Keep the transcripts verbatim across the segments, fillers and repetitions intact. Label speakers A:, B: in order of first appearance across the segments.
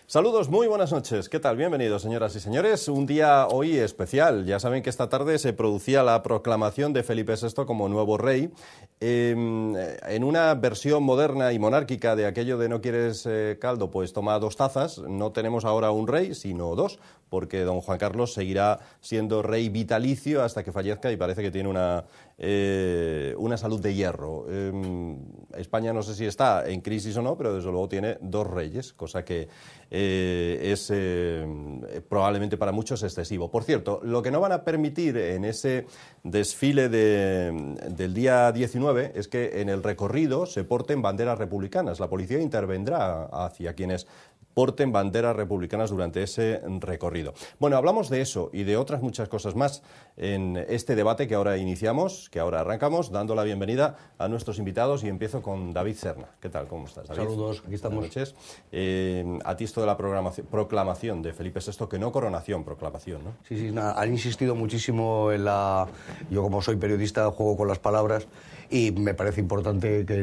A: Saludos, muy buenas noches. ¿Qué tal? Bienvenidos, señoras y señores. Un día hoy especial. Ya saben que esta tarde se producía la proclamación de Felipe sexto como nuevo rey. Eh, en una versión moderna y monárquica de aquello de no quieres eh, caldo, pues toma dos tazas. No tenemos ahora un rey, sino dos, porque don Juan Carlos seguirá siendo rey vitalicio hasta que fallezca y parece que tiene una, eh, una salud de hierro. Eh, España no sé si está en crisis o no, pero desde luego tiene dos reyes, cosa que eh, es eh, probablemente para muchos excesivo. Por cierto, lo que no van a permitir en ese desfile de, del día diecinueve es que en el recorrido se porten banderas republicanas. La policía intervendrá hacia quienes porten banderas republicanas durante ese recorrido. Bueno, hablamos de eso y de otras muchas cosas más en este debate que ahora iniciamos, que ahora arrancamos, dando la bienvenida a nuestros invitados y empiezo con David Serna. ¿Qué tal? ¿Cómo estás, David?
B: Saludos, aquí estamos.
A: Buenas noches. Eh, a ti esto de la proclamación de Felipe sexto, que no coronación, proclamación, ¿no?
B: Sí, sí, nada, han insistido muchísimo en la... Yo como soy periodista juego con las palabras y me parece importante que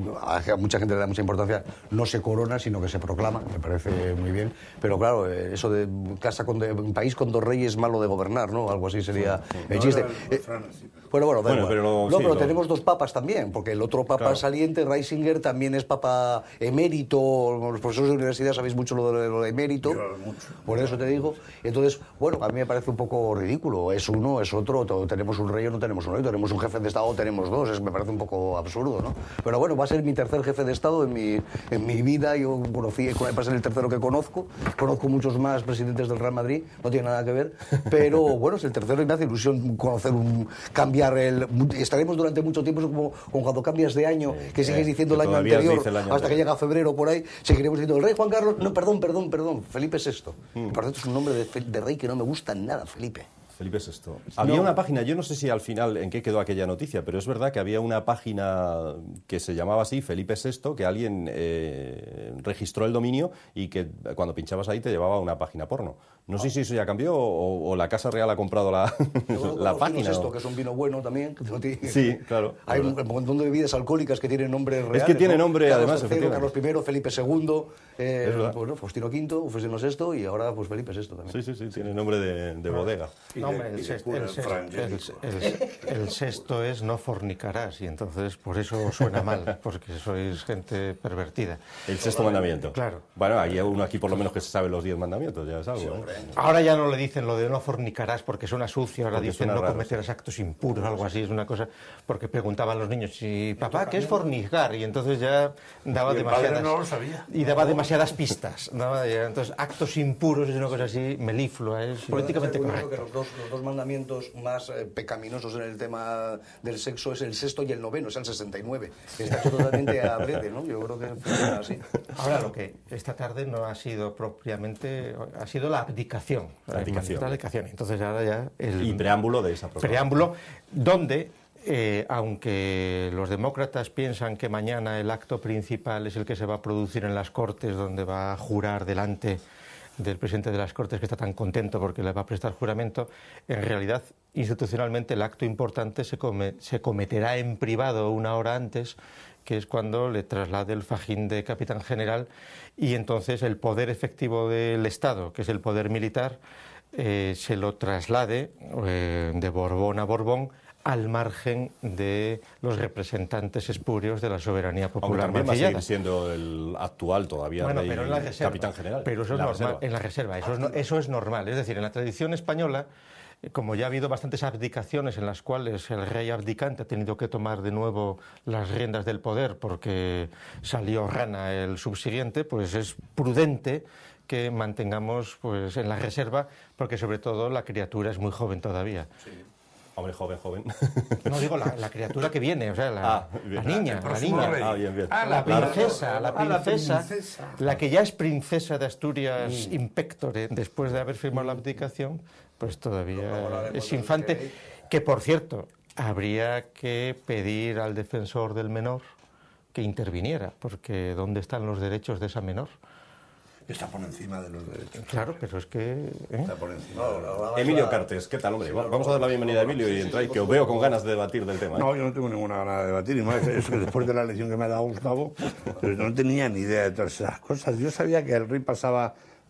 B: a mucha gente le da mucha importancia, no se corona, sino que se proclama, me parece muy bien. Pero claro, eso de casa con de, un país con dos reyes malo de gobernar, ¿no? Algo así sería sí, sí. el chiste. No, no, no, no, sí. Bueno, bueno, bueno, pero lo, no, sí, pero lo... tenemos dos papas también, porque el otro papa claro. saliente, Ratzinger, también es papa emérito. Los profesores de universidad sabéis mucho lo de, lo de emérito, mucho. Por eso te digo. Entonces, bueno, a mí me parece un poco ridículo. Es uno, es otro, tenemos un rey o no tenemos un rey, tenemos un jefe de Estado o tenemos dos, es, me parece un poco absurdo, ¿no? Pero bueno, va a ser mi tercer jefe de Estado en mi, en mi vida. Yo conocí, va a ser el tercero que conozco. Conozco muchos más presidentes del Real Madrid, no tiene nada que ver, pero bueno, es el tercero y me hace ilusión conocer un... cambiar el... Estaremos durante mucho tiempo, como, como cuando cambias de año, que sigues diciendo el año anterior, el año hasta que llega febrero por ahí, seguiremos diciendo el rey Juan Carlos, no, perdón, perdón, perdón, Felipe sexto. Mm. Por cierto, es un nombre de, de rey que no me gusta nada, Felipe.
A: Felipe sexto. Había no. una página, yo no sé si al final en qué quedó aquella noticia, pero es verdad que había una página que se llamaba así, Felipe sexto, que alguien eh, registró el dominio y que cuando pinchabas ahí te llevaba a una página porno. No sé si eso ya cambió o, o la Casa Real ha comprado la, la página.
B: Esto, que es un vino bueno también.
A: Sí, claro.
B: Hay un, un montón de bebidas alcohólicas que tienen nombre real.
A: Es que tiene
B: ¿no?
A: nombre,
B: Carlos
A: además,
B: tercero, Carlos primero, Felipe segundo, eh, bueno, Faustino quinto, Faustino sexto y ahora pues Felipe sexto también.
A: Sí, sí, sí, tiene nombre de, de bodega.
C: No, hombre, el, sexto, el, sexto, el, el, el sexto es no fornicarás y entonces por eso suena mal, porque sois gente pervertida.
A: El sexto mandamiento.
C: Claro.
A: Bueno, hay uno aquí por lo menos que se sabe los diez mandamientos, ya es algo. Sí, ¿eh?
C: Ahora ya no le dicen lo de no fornicarás porque suena sucio, ahora porque dicen no raro, cometerás sí. actos impuros, algo así, es una cosa, porque preguntaban los niños, si papá, ¿qué es fornicar? Y entonces ya daba demasiadas...
D: no lo sabía.
C: Y daba demasiadas pistas, ¿no? Entonces, actos impuros es una cosa así meliflua, es políticamente correcto.
B: Que los dos, los dos mandamientos más eh, pecaminosos en el tema del sexo es el sexto y el noveno, es el sesenta y nueve. Está hecho totalmente a breve, ¿no? Yo creo que funciona así.
C: Ahora, lo que esta tarde no ha sido propiamente, ha sido la abdicación.
A: La abdicación.
C: La abdicación. Entonces ahora ya... El
A: y preámbulo de esa proclamación.
C: Preámbulo, donde... Eh, aunque los demócratas piensan que mañana el acto principal es el que se va a producir en las Cortes, donde va a jurar delante del presidente de las Cortes, que está tan contento porque le va a prestar juramento, en realidad, institucionalmente, el acto importante se, come, se cometerá en privado una hora antes, que es cuando le traslade el fajín de capitán general, y entonces el poder efectivo del Estado, que es el poder militar, eh, se lo traslade eh, de Borbón a Borbón, al margen de los representantes espurios de la soberanía popular
A: mancillana.
C: También
A: va a seguir siendo el actual todavía
C: bueno,
A: rey,
C: pero en la reserva,
A: capitán general.
C: Pero eso es
A: la
C: normal,
A: reserva.
C: en la reserva, eso es, no, eso es normal. Es decir, en la tradición española, como ya ha habido bastantes abdicaciones en las cuales el rey abdicante ha tenido que tomar de nuevo las riendas del poder porque salió rana el subsiguiente, pues es prudente que mantengamos pues en la reserva, porque sobre todo la criatura es muy joven todavía.
A: Sí. Hombre, joven, joven.
C: No digo la, la criatura que viene, o sea, la,
A: ah,
C: la niña, la niña.
A: Ah, bien, bien.
C: Ah, la princesa, la princesa, la, princesa. la que ya es princesa de Asturias mm. in pectore, después de haber firmado la abdicación, pues todavía es infante. Que, por cierto, habría que pedir al defensor del menor que interviniera, porque ¿dónde están los derechos de esa menor?
D: Está por encima de los derechos.
C: Claro, pero es que... ¿eh?
D: Está por encima.
A: No, Emilio Cartes, ¿qué tal, hombre? Sí, Vamos a dar la bienvenida a Emilio y entráis, que os veo con ganas de debatir del tema. ¿eh?
D: No, yo no tengo ninguna gana de debatir, y más es que después de la lección que me ha dado Gustavo, pero no tenía ni idea de todas esas cosas. Yo sabía que el rey pasaba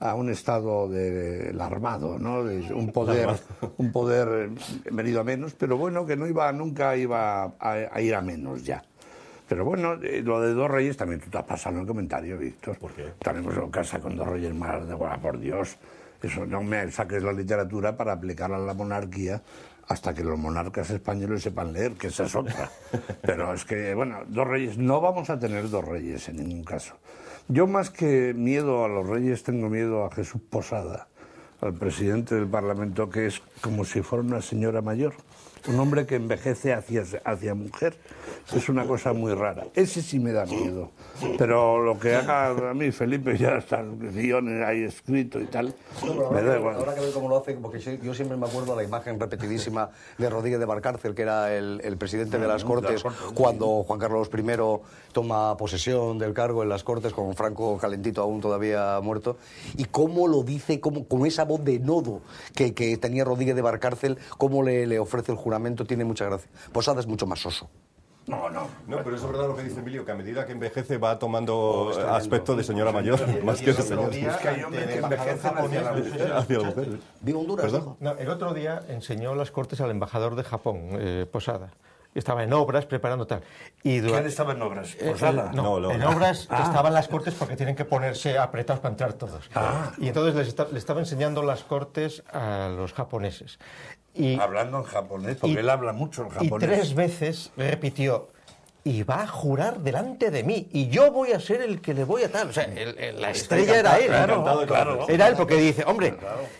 D: a un estado del armado, ¿no? De un poder, un poder venido a menos, pero bueno, que no iba, nunca iba a, a ir a menos ya. Pero bueno, eh, lo de Dos Reyes también tú te has pasado en el comentario, Víctor.
A: ¿Por qué?
D: También pues, casa con Dos Reyes más de guau, por Dios. Eso no me saques la literatura para aplicarla a la monarquía hasta que los monarcas españoles sepan leer, que esa es otra. Pero es que, bueno, Dos Reyes, no vamos a tener Dos Reyes en ningún caso. Yo más que miedo a los reyes tengo miedo a Jesús Posada, al presidente del Parlamento, que es como si fuera una señora mayor. Un hombre que envejece hacia, hacia mujer. Es una cosa muy rara. Ese sí me da miedo. Pero lo que haga a mí Felipe, ya están guiones ahí escrito y tal,
B: No,
D: me da igual.
B: Habrá que ver cómo lo hace, porque yo siempre me acuerdo la imagen repetidísima de Rodríguez de Valcárcel, que era el, el presidente de las Cortes, cuando Juan Carlos primero toma posesión del cargo en las Cortes, con Franco calentito aún todavía muerto, y cómo lo dice, cómo, con esa voz de nodo que, que tenía Rodríguez de Valcárcel, cómo le, le ofrece el juramento, tiene mucha gracia. Posada es mucho más soso.
D: No, no.
A: No, pero es verdad lo que dice Emilio, que a medida que envejece va tomando aspecto de señora mayor, más que de señor.
D: Es que hay hombres que envejecen hacia la mujer.
A: Hacia la mujer.
B: ¿Viva Honduras?
A: ¿Perdón?
C: No, el otro día enseñó las Cortes al embajador de Japón, eh, Posada. Estaba en obras, preparando tal. Y
D: ¿Quién
C: durante-
D: estaba en obras?
C: Eh,
D: Posada.
C: no,
A: No, lo-
C: en obras
D: Ah.
C: estaban las Cortes porque tienen que ponerse apretados para entrar todos.
D: Ah.
C: Y entonces les esta- le estaba enseñando las Cortes a los japoneses. Y,
D: Hablando en japonés, porque
C: y-
D: él habla mucho en
C: y
D: japonés.
C: tres veces repitió, y va a jurar delante de mí, y yo voy a ser el que le voy a tal. O sea, el- el- la estrella era él.
A: encantado de
D: claro.
A: conocerse.
C: Era él porque dice, hombre,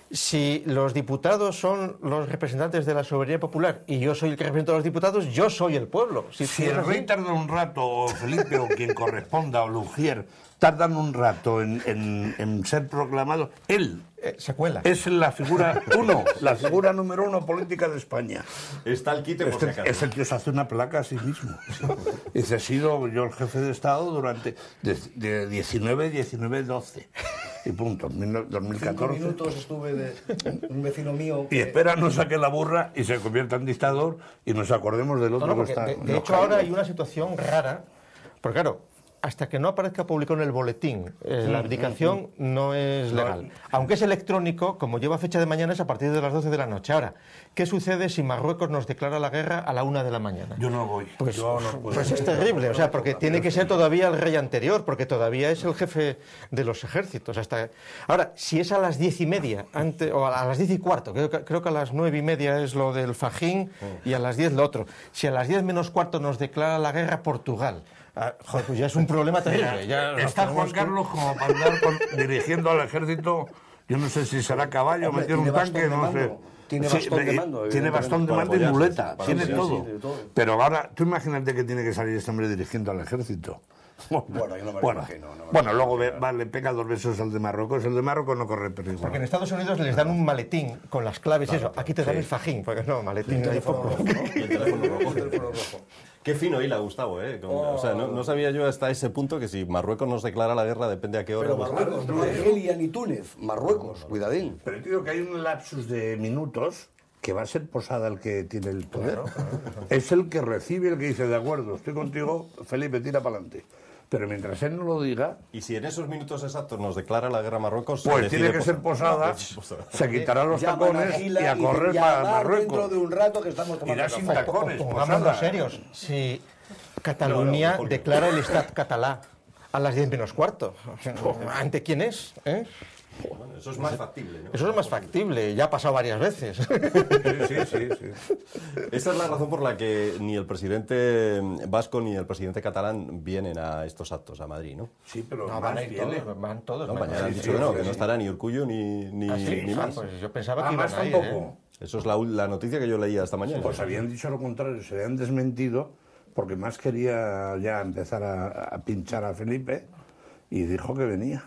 C: si los diputados son los representantes de la soberanía popular y yo soy el que representa a los diputados, yo soy el pueblo. Si,
D: Si
C: es
D: el
C: así-
D: rey tarda un rato, o Felipe, o quien corresponda, o Lugier, tardan un rato en, en- en ser proclamado, él
C: eh, se cuela.
D: es la figura uno, la figura número uno política de España.
A: Está el quite por si
D: Este
A: acaso.
D: es el que se hace una placa a sí mismo. Dice, he sido yo el jefe de Estado durante de, de diecinueve, diecinueve, doce. Y punto, mil no- dos mil
B: Cinco
D: catorce.
B: minutos estuve de un vecino mío.
D: Y espera, no saque la burra y se convierta en dictador y nos acordemos del
C: No,
D: otro
C: no,
D: que
C: porque
D: está.
C: de, de
D: no,
C: hecho ahora
D: caído.
C: hay una situación rara, porque claro, hasta que no aparezca publicado en el boletín, eh, la abdicación no es legal. Aunque es electrónico, como lleva fecha de mañana, es a partir de las doce de la noche. Ahora, ¿qué sucede si Marruecos nos declara la guerra a la una de la mañana?
D: Yo no voy.
C: Pues,
D: Yo no puedo.
C: pues es terrible, o sea, porque tiene que ser todavía el rey anterior, porque todavía es el jefe de los ejércitos. Hasta... Ahora, si es a las diez y media, ante, o a las diez y cuarto, creo que, creo que a las nueve y media es lo del Fajín y a las diez lo otro. Si a las diez menos cuarto nos declara la guerra a Portugal, ah, joder, pues ya es un problema terrible. Ya nos
D: Está
C: tenemos
D: Juan
C: que-
D: Carlos como para andar con- dirigiendo al ejército. Yo no sé si será caballo,
B: Hombre,
D: meter un
B: tiene bastón
D: tanque,
B: de
D: no sé.
B: mando. Tiene bastón de mando,
D: Tiene bastón de
A: Para
D: mando y
A: apoyarse,
D: muleta,
A: para
D: tiene
A: apoyarse,
D: todo.
B: sí, de todo.
D: Pero ahora, tú imagínate que tiene que salir este hombre dirigiendo al ejército.
B: Bueno, yo no me lo
D: bueno,
B: imagino, no me lo
D: bueno, luego ve- va, le pega dos besos al de Marruecos. El de Marruecos no corre peligro.
C: Porque en Estados Unidos les dan un maletín con las claves y eso. Aquí te dan el Fajín, porque no, maletín hay poco.
A: Y el teléfono rojo. Qué fino hila, Gustavo, ¿eh? Como- o sea, no, no sabía yo hasta ese punto que si Marruecos nos declara la guerra, depende a qué hora.
B: Pero
A: pues-
B: Marruecos, no Argelia ni Túnez. Marruecos, cuidadín.
D: Pero te digo que hay un lapsus de minutos que va a ser Posada el que tiene el poder. Es el que recibe, el que dice, de acuerdo, estoy contigo, Felipe, tira para adelante. Pero mientras él no lo diga,
A: Y si en esos minutos exactos nos declara la guerra a Marruecos,
D: pues
A: decide
D: tiene que ser Posada,
A: Posada.
D: se quitará los
B: Llaman a
D: tacones y
B: Gila
D: a correr
B: y
D: para
B: llamar
D: Marruecos.
B: dentro de un rato que estamos tomando
D: Irá
B: café.
D: sin tacones,
C: Pongámonos
D: Posada.
C: serios. Si Cataluña
A: No, no, porque-
C: declara el Estat catalá a las diez menos cuarto, ¿ante quién es? ¿Eh?
A: Bueno, eso es más factible, ¿no?
C: Eso es más factible, ya ha pasado varias veces.
D: Sí, sí, sí, sí.
A: Esa es la razón por la que ni el presidente vasco ni el presidente catalán vienen a estos actos a Madrid, ¿no?
D: Sí, pero
C: No,
D: más
C: van a ir
D: viene.
C: todos, van todos.
A: No,
C: van a
A: mañana han
C: ir.
A: dicho que no, que no estará ni Urkullu ni, ni,
C: ¿Ah, sí?
A: ni
C: Ah,
A: más.
C: pues yo pensaba
D: Ah,
C: que iban
D: más
C: a ir,
D: tampoco.
C: ¿eh?
A: Eso es la, la noticia que yo leía esta mañana.
D: Pues habían dicho lo contrario, se habían desmentido porque más quería ya empezar a, a pinchar a Felipe y dijo que venía.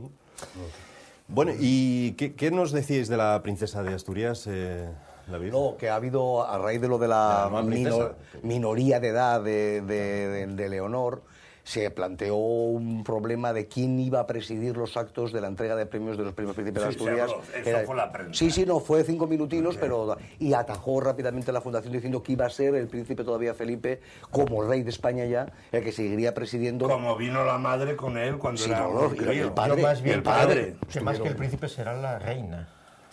A: Bueno, ¿y qué, qué nos decíais de la princesa de Asturias, eh, David?
B: No, que ha habido, a raíz de lo de la
A: La nueva princesa.
B: minor- minoría de edad de, de- de- de Leonor, se planteó un problema de quién iba a presidir los actos de la entrega de premios de los premios Príncipe de
D: Sí,
B: Asturias.
D: sí, eso
B: Era-
D: fue la prensa.
B: Sí, sí, no, fue cinco minutinos, pero... Y atajó rápidamente la Fundación diciendo que iba a ser el príncipe todavía Felipe, como rey de España ya, el que seguiría presidiendo...
D: Como vino la madre con él cuando
B: Sí,
D: era
B: no, no,
D: un
B: y el
D: crío.
B: padre,
C: Yo más bien
D: el padre.
C: creo que más que el príncipe será la reina,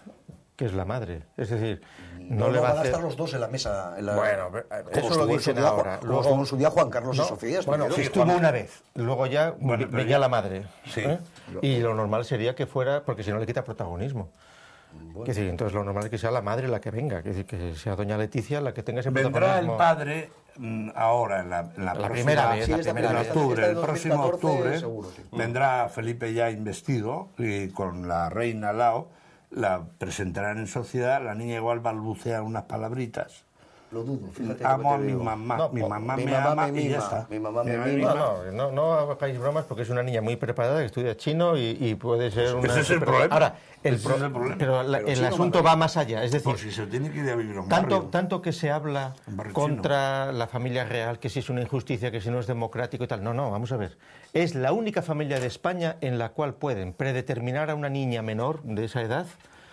C: que es la madre. Es decir, no,
B: No,
C: le
B: no,
C: va
B: van
C: a
B: a
C: hacer...
B: estar los dos en la mesa. En la...
C: Bueno,
B: como
C: eso
B: estuvo
C: lo
B: en su
C: dicen
B: día,
C: ahora.
B: Como estuvo en su día Juan Carlos y Sofía.
C: Bueno,
B: estuvieron.
C: estuvo
D: Juan-
C: una vez, luego ya
D: Bueno, pero
C: venía
D: ya-
C: la madre.
D: Sí.
C: ¿eh? Y lo normal sería que fuera, porque si no le quita protagonismo. Que decir, entonces lo normal es que sea la madre la que venga, que, decir, que sea doña Leticia la que tenga ese
D: Vendrá el
C: protagonismo.
D: padre mm, ahora, en la, en la,
C: La
D: próxima-
C: primera vez,
B: Sí,
C: la
B: esta
C: primera
D: en
C: vez.
B: esta
D: octubre,
B: fiesta de
D: el próximo
B: dos mil catorce,
D: octubre,
B: seguro, sí.
D: vendrá Felipe ya investido y con la reina al lado, la presentarán en sociedad, la niña igual balbucea unas palabritas.
B: Lo dudo, fíjate.
D: Amo
B: lo
D: a
B: que te
D: mi
B: digo.
D: mamá,
C: No,
D: mi
C: po-
D: mamá
B: mi
D: me
B: mamá
D: ama
B: me
D: y ya
B: mima,
D: está.
B: mi mamá me
D: Mi
B: mima.
C: No, no, no, no hagáis bromas porque es una niña muy preparada que estudia chino y, y puede ser una...
D: ese es el
C: super-
D: problema.
C: Ahora, el,
D: Ese
C: pro-
D: es el problema.
C: pero la-
B: Pero
C: el
B: chino
C: asunto
B: mandarín.
C: va más allá, es decir,
D: Por si se tiene que ir a vivir a un
C: tanto,
D: barrio.
C: tanto que se habla
D: Un barrio
C: contra la familia real, que si es una injusticia, que si no es democrático y tal. No, no, vamos a ver. Es la única familia de España en la cual pueden predeterminar a una niña menor de esa edad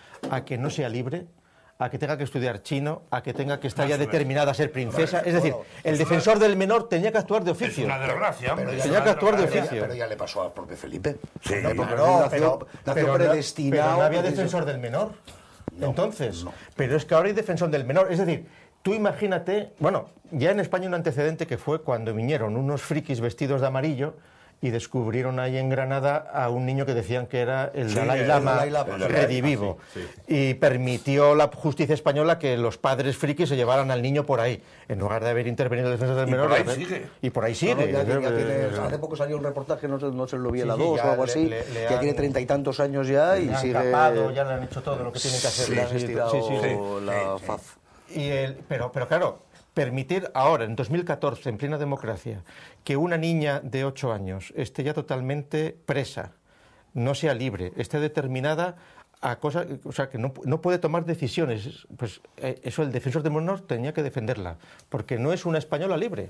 C: a que no sea libre, a que tenga que estudiar chino, a que tenga que estar ya determinada a ser princesa. Es decir, el defensor del menor tenía que actuar de
D: Es
C: oficio.
D: una desgracia, hombre.
B: Pero
D: es
B: ya-
C: Tenía
D: una
C: que actuar de
D: desgracia.
C: oficio.
B: Pero ya le pasó al propio Felipe.
D: Sí,
B: No, porque
C: Claro,
B: nació,
C: pero,
B: nació
C: pero no-
B: predestinado.
C: pero no había
B: porque-
C: defensor del menor. Entonces, pero es que ahora hay defensor del menor. Es decir, tú imagínate, bueno, ya en España hay un antecedente que fue cuando vinieron unos frikis vestidos de amarillo y descubrieron ahí en Granada a un niño que decían que era el
D: Sí,
C: Dalai
D: el
C: Lama,
B: Dalai Lama, sí.
C: redivivo. Y permitió la justicia española que los padres frikis se llevaran al niño por ahí, en lugar de haber intervenido el defensor del
D: Y
C: menor.
D: por ahí
C: haber-
D: sigue.
C: Y por ahí
B: No,
C: sigue.
B: no, ya- ya
C: Eh,
B: tiene-
C: eh,
B: hace poco salió un reportaje, no sé, no sé, lo vi en
C: Sí,
B: la
C: sí,
B: dos
C: ya
B: o algo
C: le-
B: así,
C: le- le
B: que
C: han-
B: tiene treinta y tantos años ya y
C: le han
B: sigue...
C: capado, ya le han hecho todo lo que tienen que hacer.
B: le han
C: Sí,
B: estirado
C: sí, sí, sí.
B: la
D: Sí, sí.
B: faz.
C: Y el, pero, pero claro, permitir ahora, en dos mil catorce, en plena democracia, que una niña de ocho años esté ya totalmente presa, no sea libre, esté determinada a cosas, o sea, que no, no puede tomar decisiones, pues eh, eso el defensor del menor tenía que defenderla, porque no es una española libre.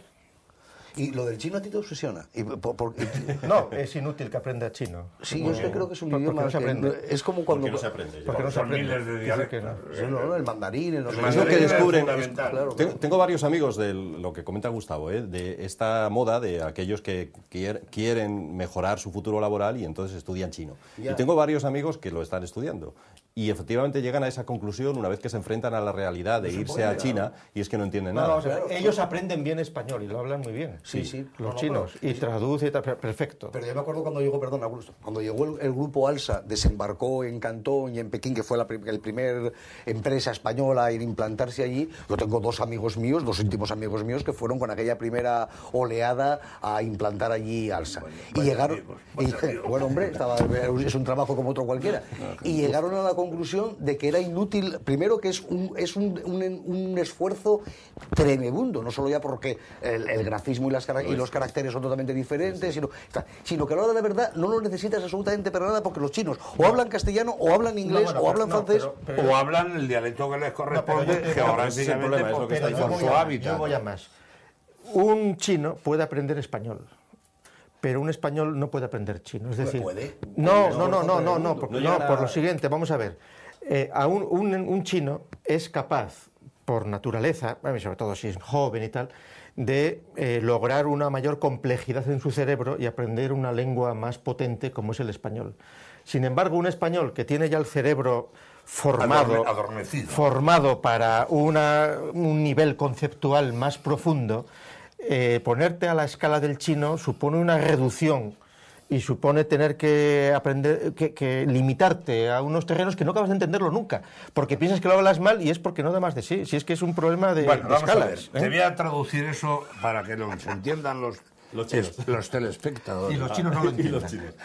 B: Y lo del chino a ti te obsesiona. Y por- por- y-
C: No, es inútil que aprenda chino.
B: sí, yo es que creo que es un
C: ¿Por- por qué
B: idioma
C: no se
B: que
C: aprende?
B: es como cuando...
A: no se aprende.
C: Porque no se
D: Son
C: aprende.
D: miles de
C: Dice
D: dialectos.
C: que no.
B: Sí, no, no, el mandarín, el no sé
A: Es
B: qué.
A: lo que
D: mandarín es
A: descubren.
D: fundamental.
B: Claro.
A: Tengo, tengo varios amigos de lo que comenta Gustavo, ¿eh? De esta moda de aquellos que quier- quieren mejorar su futuro laboral y entonces estudian chino.
B: Ya.
A: Y tengo varios amigos que lo están estudiando. Y efectivamente llegan a esa conclusión una vez que se enfrentan a la realidad de irse a China y es que no entienden
C: No,
A: nada.
C: vamos a ver, ellos aprenden bien español y lo hablan muy bien.
B: Sí, sí.
C: Los
B: No, no,
C: chinos.
B: pero-
C: y traduce y tal, per- perfecto.
B: Pero yo me acuerdo cuando llegó, perdón, Augusto, cuando llegó el, el grupo Alsa, desembarcó en Cantón y en Pekín, que fue la prim- el primer empresa española en implantarse allí. Yo tengo dos amigos míos, dos íntimos amigos míos, que fueron con aquella primera oleada a implantar allí Alsa. y llegaron,
D: amigos,
B: y-
D: buenos amigos.
B: bueno, hombre, estaba- es un trabajo como otro cualquiera. Y llegaron a la conclusión de que era inútil, primero que es un, es un, un- un esfuerzo tremebundo, no solo ya porque el, el grafismo y, las, cara- y los caracteres son totalmente diferentes, sino, sino que a la hora de la verdad no lo necesitas absolutamente para nada porque los chinos o hablan castellano o hablan inglés
C: bueno,
B: o
C: pero-
B: hablan
C: no,
B: francés.
C: pero- pero-
D: O hablan el dialecto que les corresponde
C: yo te-
A: pero ese es el
D: geográficamente
A: problema, es lo que
D: por,
A: está
C: Pero yo
A: diciendo.
D: por
C: voy,
D: su
C: a,
D: hábitat.
C: yo voy a más. Un chino puede aprender español, pero un español no puede aprender chino. Es decir,
B: puede.
C: no,
B: No,
C: no, no, no, no, no,
B: no
C: por,
A: no
C: no,
A: llegará-
C: por lo siguiente, vamos a ver. Eh, a un, un- un chino es capaz, por naturaleza, bueno, y sobre todo si es joven y tal, de eh, lograr una mayor complejidad en su cerebro y aprender una lengua más potente como es el español. Sin embargo, un español que tiene ya el cerebro formado,
D: Adorme- adormecido.
C: formado para una- un nivel conceptual más profundo, eh, ponerte a la escala del chino supone una reducción y supone tener que aprender, que, que limitarte a unos terrenos que no acabas de entenderlo nunca, porque piensas que lo hablas mal y es porque no da más de sí, si es que es un problema de,
D: Bueno,
C: de
D: vamos a ver.
C: escalas.
D: Te
C: ¿eh?
D: voy a traducir eso para que lo entiendan los,
A: Los chinos.
D: es- los telespectadores.
C: Y los chinos no lo entienden.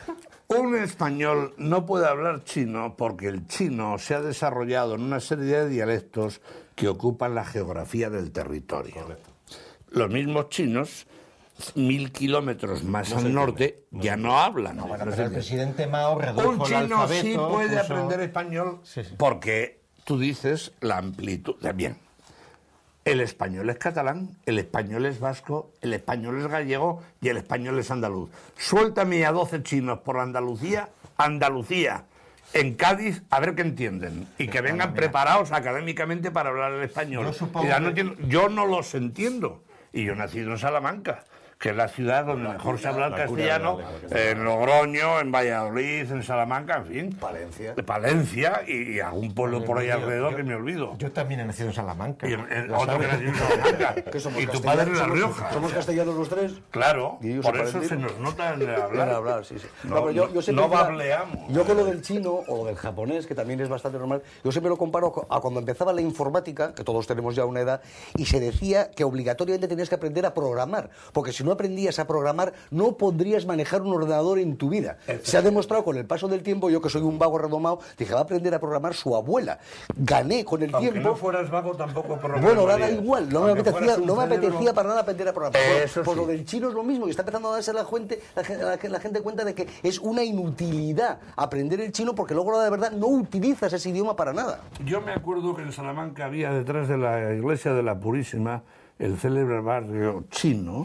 D: Un español no puede hablar chino porque el chino se ha desarrollado en una serie de dialectos que ocupan la geografía del territorio. Los mismos chinos, mil kilómetros más al norte, ya no hablan.
C: Bueno,
D: No
C: pero
D: se
C: el presidente Mao redujo
D: Un
C: el
D: chino
C: alfabeto,
D: sí puede
C: puso-
D: aprender español
C: Sí, sí.
D: porque tú dices la amplitud. Bien. El español es catalán, el español es vasco, el español es gallego y el español es andaluz. Suéltame a doce chinos por Andalucía, Andalucía, en Cádiz, a ver qué entienden. Y que vengan preparados académicamente para hablar el español.
C: Yo supongo
D: Y ya no
C: que-
D: entiendo- yo no los entiendo. Y yo he nacido en Salamanca, que es la ciudad donde mejor se habla el
A: la cuna de la
D: castellano,
A: lengua, que se
D: en Logroño, en Valladolid, en Salamanca, en fin.
B: Palencia.
D: Palencia y, y algún pueblo por ahí alrededor que me olvido.
C: Yo también he nacido en Salamanca.
D: Y en- en
C: Lo
D: otro que
C: sabes.
D: nació en Salamanca.
B: ¿Qué somos,
D: Y tu
B: castellanos?
D: padre en La
B: ¿Somos-
D: Rioja.
B: ¿Somos castellanos los tres?
D: Claro,
B: Y ellos
D: por
B: se
D: eso se
B: parecen.
D: nos nota en el
B: Hablar,
D: hablar.
B: hablar, sí, sí.
D: No,
B: No, pero yo, yo siempre
D: no
B: mira,
D: bableamos.
B: Yo con lo del chino o lo del japonés, que también es bastante normal, yo siempre lo comparo co- a cuando empezaba la informática, que todos tenemos ya una edad, y se decía que obligatoriamente tenías que aprender a programar, porque si no aprendías a programar, no podrías manejar un ordenador en tu vida. Se ha demostrado con el paso del tiempo, yo que soy un vago redomado, dije, va a aprender a programar su abuela. Gané con el
D: Aunque
B: tiempo.
D: no fueras vago, tampoco programarías.
B: Bueno, ahora da igual, no me
D: Aunque
B: apetecía,
D: fueras un
B: no me
D: cerebro-
B: apetecía para nada aprender a programar. Pues-
D: Eso
B: pues
D: sí.
B: lo del chino es lo mismo, y está empezando a darse la gente, la, gen- la, la gente cuenta de que es una inutilidad aprender el chino porque luego de verdad no utilizas ese idioma para nada.
D: Yo me acuerdo que en Salamanca había detrás de la iglesia de la Purísima el célebre barrio chino.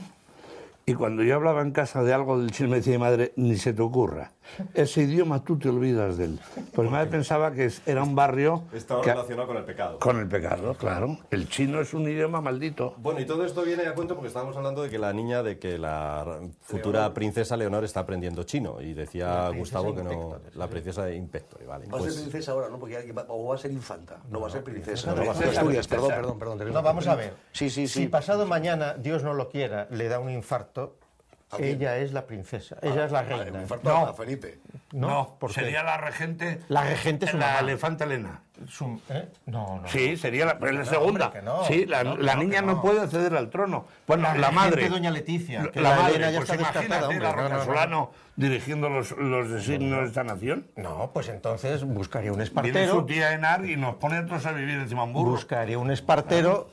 D: Y cuando yo hablaba en casa de algo del chino, me decía mi madre, ni se te ocurra. Ese idioma tú te olvidas de él. Pues mi madre pensaba que es- era un barrio...
A: Estaba
D: que-
A: relacionado con el pecado.
D: Con el pecado, claro. El chino es un idioma maldito.
A: Bueno, y todo esto viene a cuento porque estábamos hablando de que la niña, de que la futura princesa Leonor está aprendiendo chino. Y decía Gustavo que no... La princesa de Impectore, vale.
B: Va a ser
A: Pues,
B: princesa ahora, ¿no? Porque ya- va- o va a ser infanta, no, va a ser princesa.
C: no,
B: No va a ser
C: princesa,
B: Asturias,
C: princesa.
B: perdón, perdón, perdón.
C: No, vamos a ver.
B: Sí, sí, sí.
C: Si pasado mañana, Dios no lo quiera, le da un infarto, ella es la princesa, ella es la reina.
B: Me falta
D: No.
B: a Felipe.
C: No, ¿por qué?
D: sería la regente...
C: La regente es una
D: la
C: mamá.
D: elefanta Elena.
C: Su- ¿eh? No, no.
D: Sí, sería la, pero es la segunda.
C: hombre, que no.
D: Sí, la,
C: No, que
D: la
C: no,
D: niña
C: que
D: no.
C: no.
D: puede acceder al trono. Bueno, la,
C: regente
D: madre.
C: doña Leticia, que
D: la,
C: la
D: madre,
C: Elena ya
D: pues
C: está descartada,
D: imagínate
C: hombre.
D: la
C: No, no, no.
D: Rocasolano dirigiendo los, los designios de esta nación.
C: No, pues entonces buscaría un
D: Viene su
C: espartero.
D: tía Enar y nos pone a todos a vivir encima de un burro.
C: Buscaría un espartero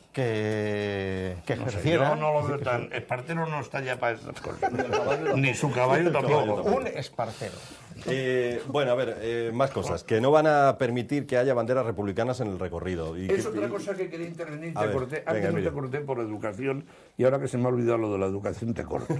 C: que, que
D: No sé,
C: ejerciera.
D: yo no lo veo tan... Espartero no está ya para estas cosas. Ni su caballo tampoco.
C: Un espartero.
A: eh, bueno, a ver, eh, más cosas. Que no van a permitir que haya banderas republicanas en el recorrido. Y
D: Es
A: que-
D: otra cosa que quería intervenir,
A: A
D: te
A: ver,
D: corté.
A: venga,
D: Antes no
A: Emilio.
D: te corté por educación y ahora que se me ha olvidado lo de la educación te corto.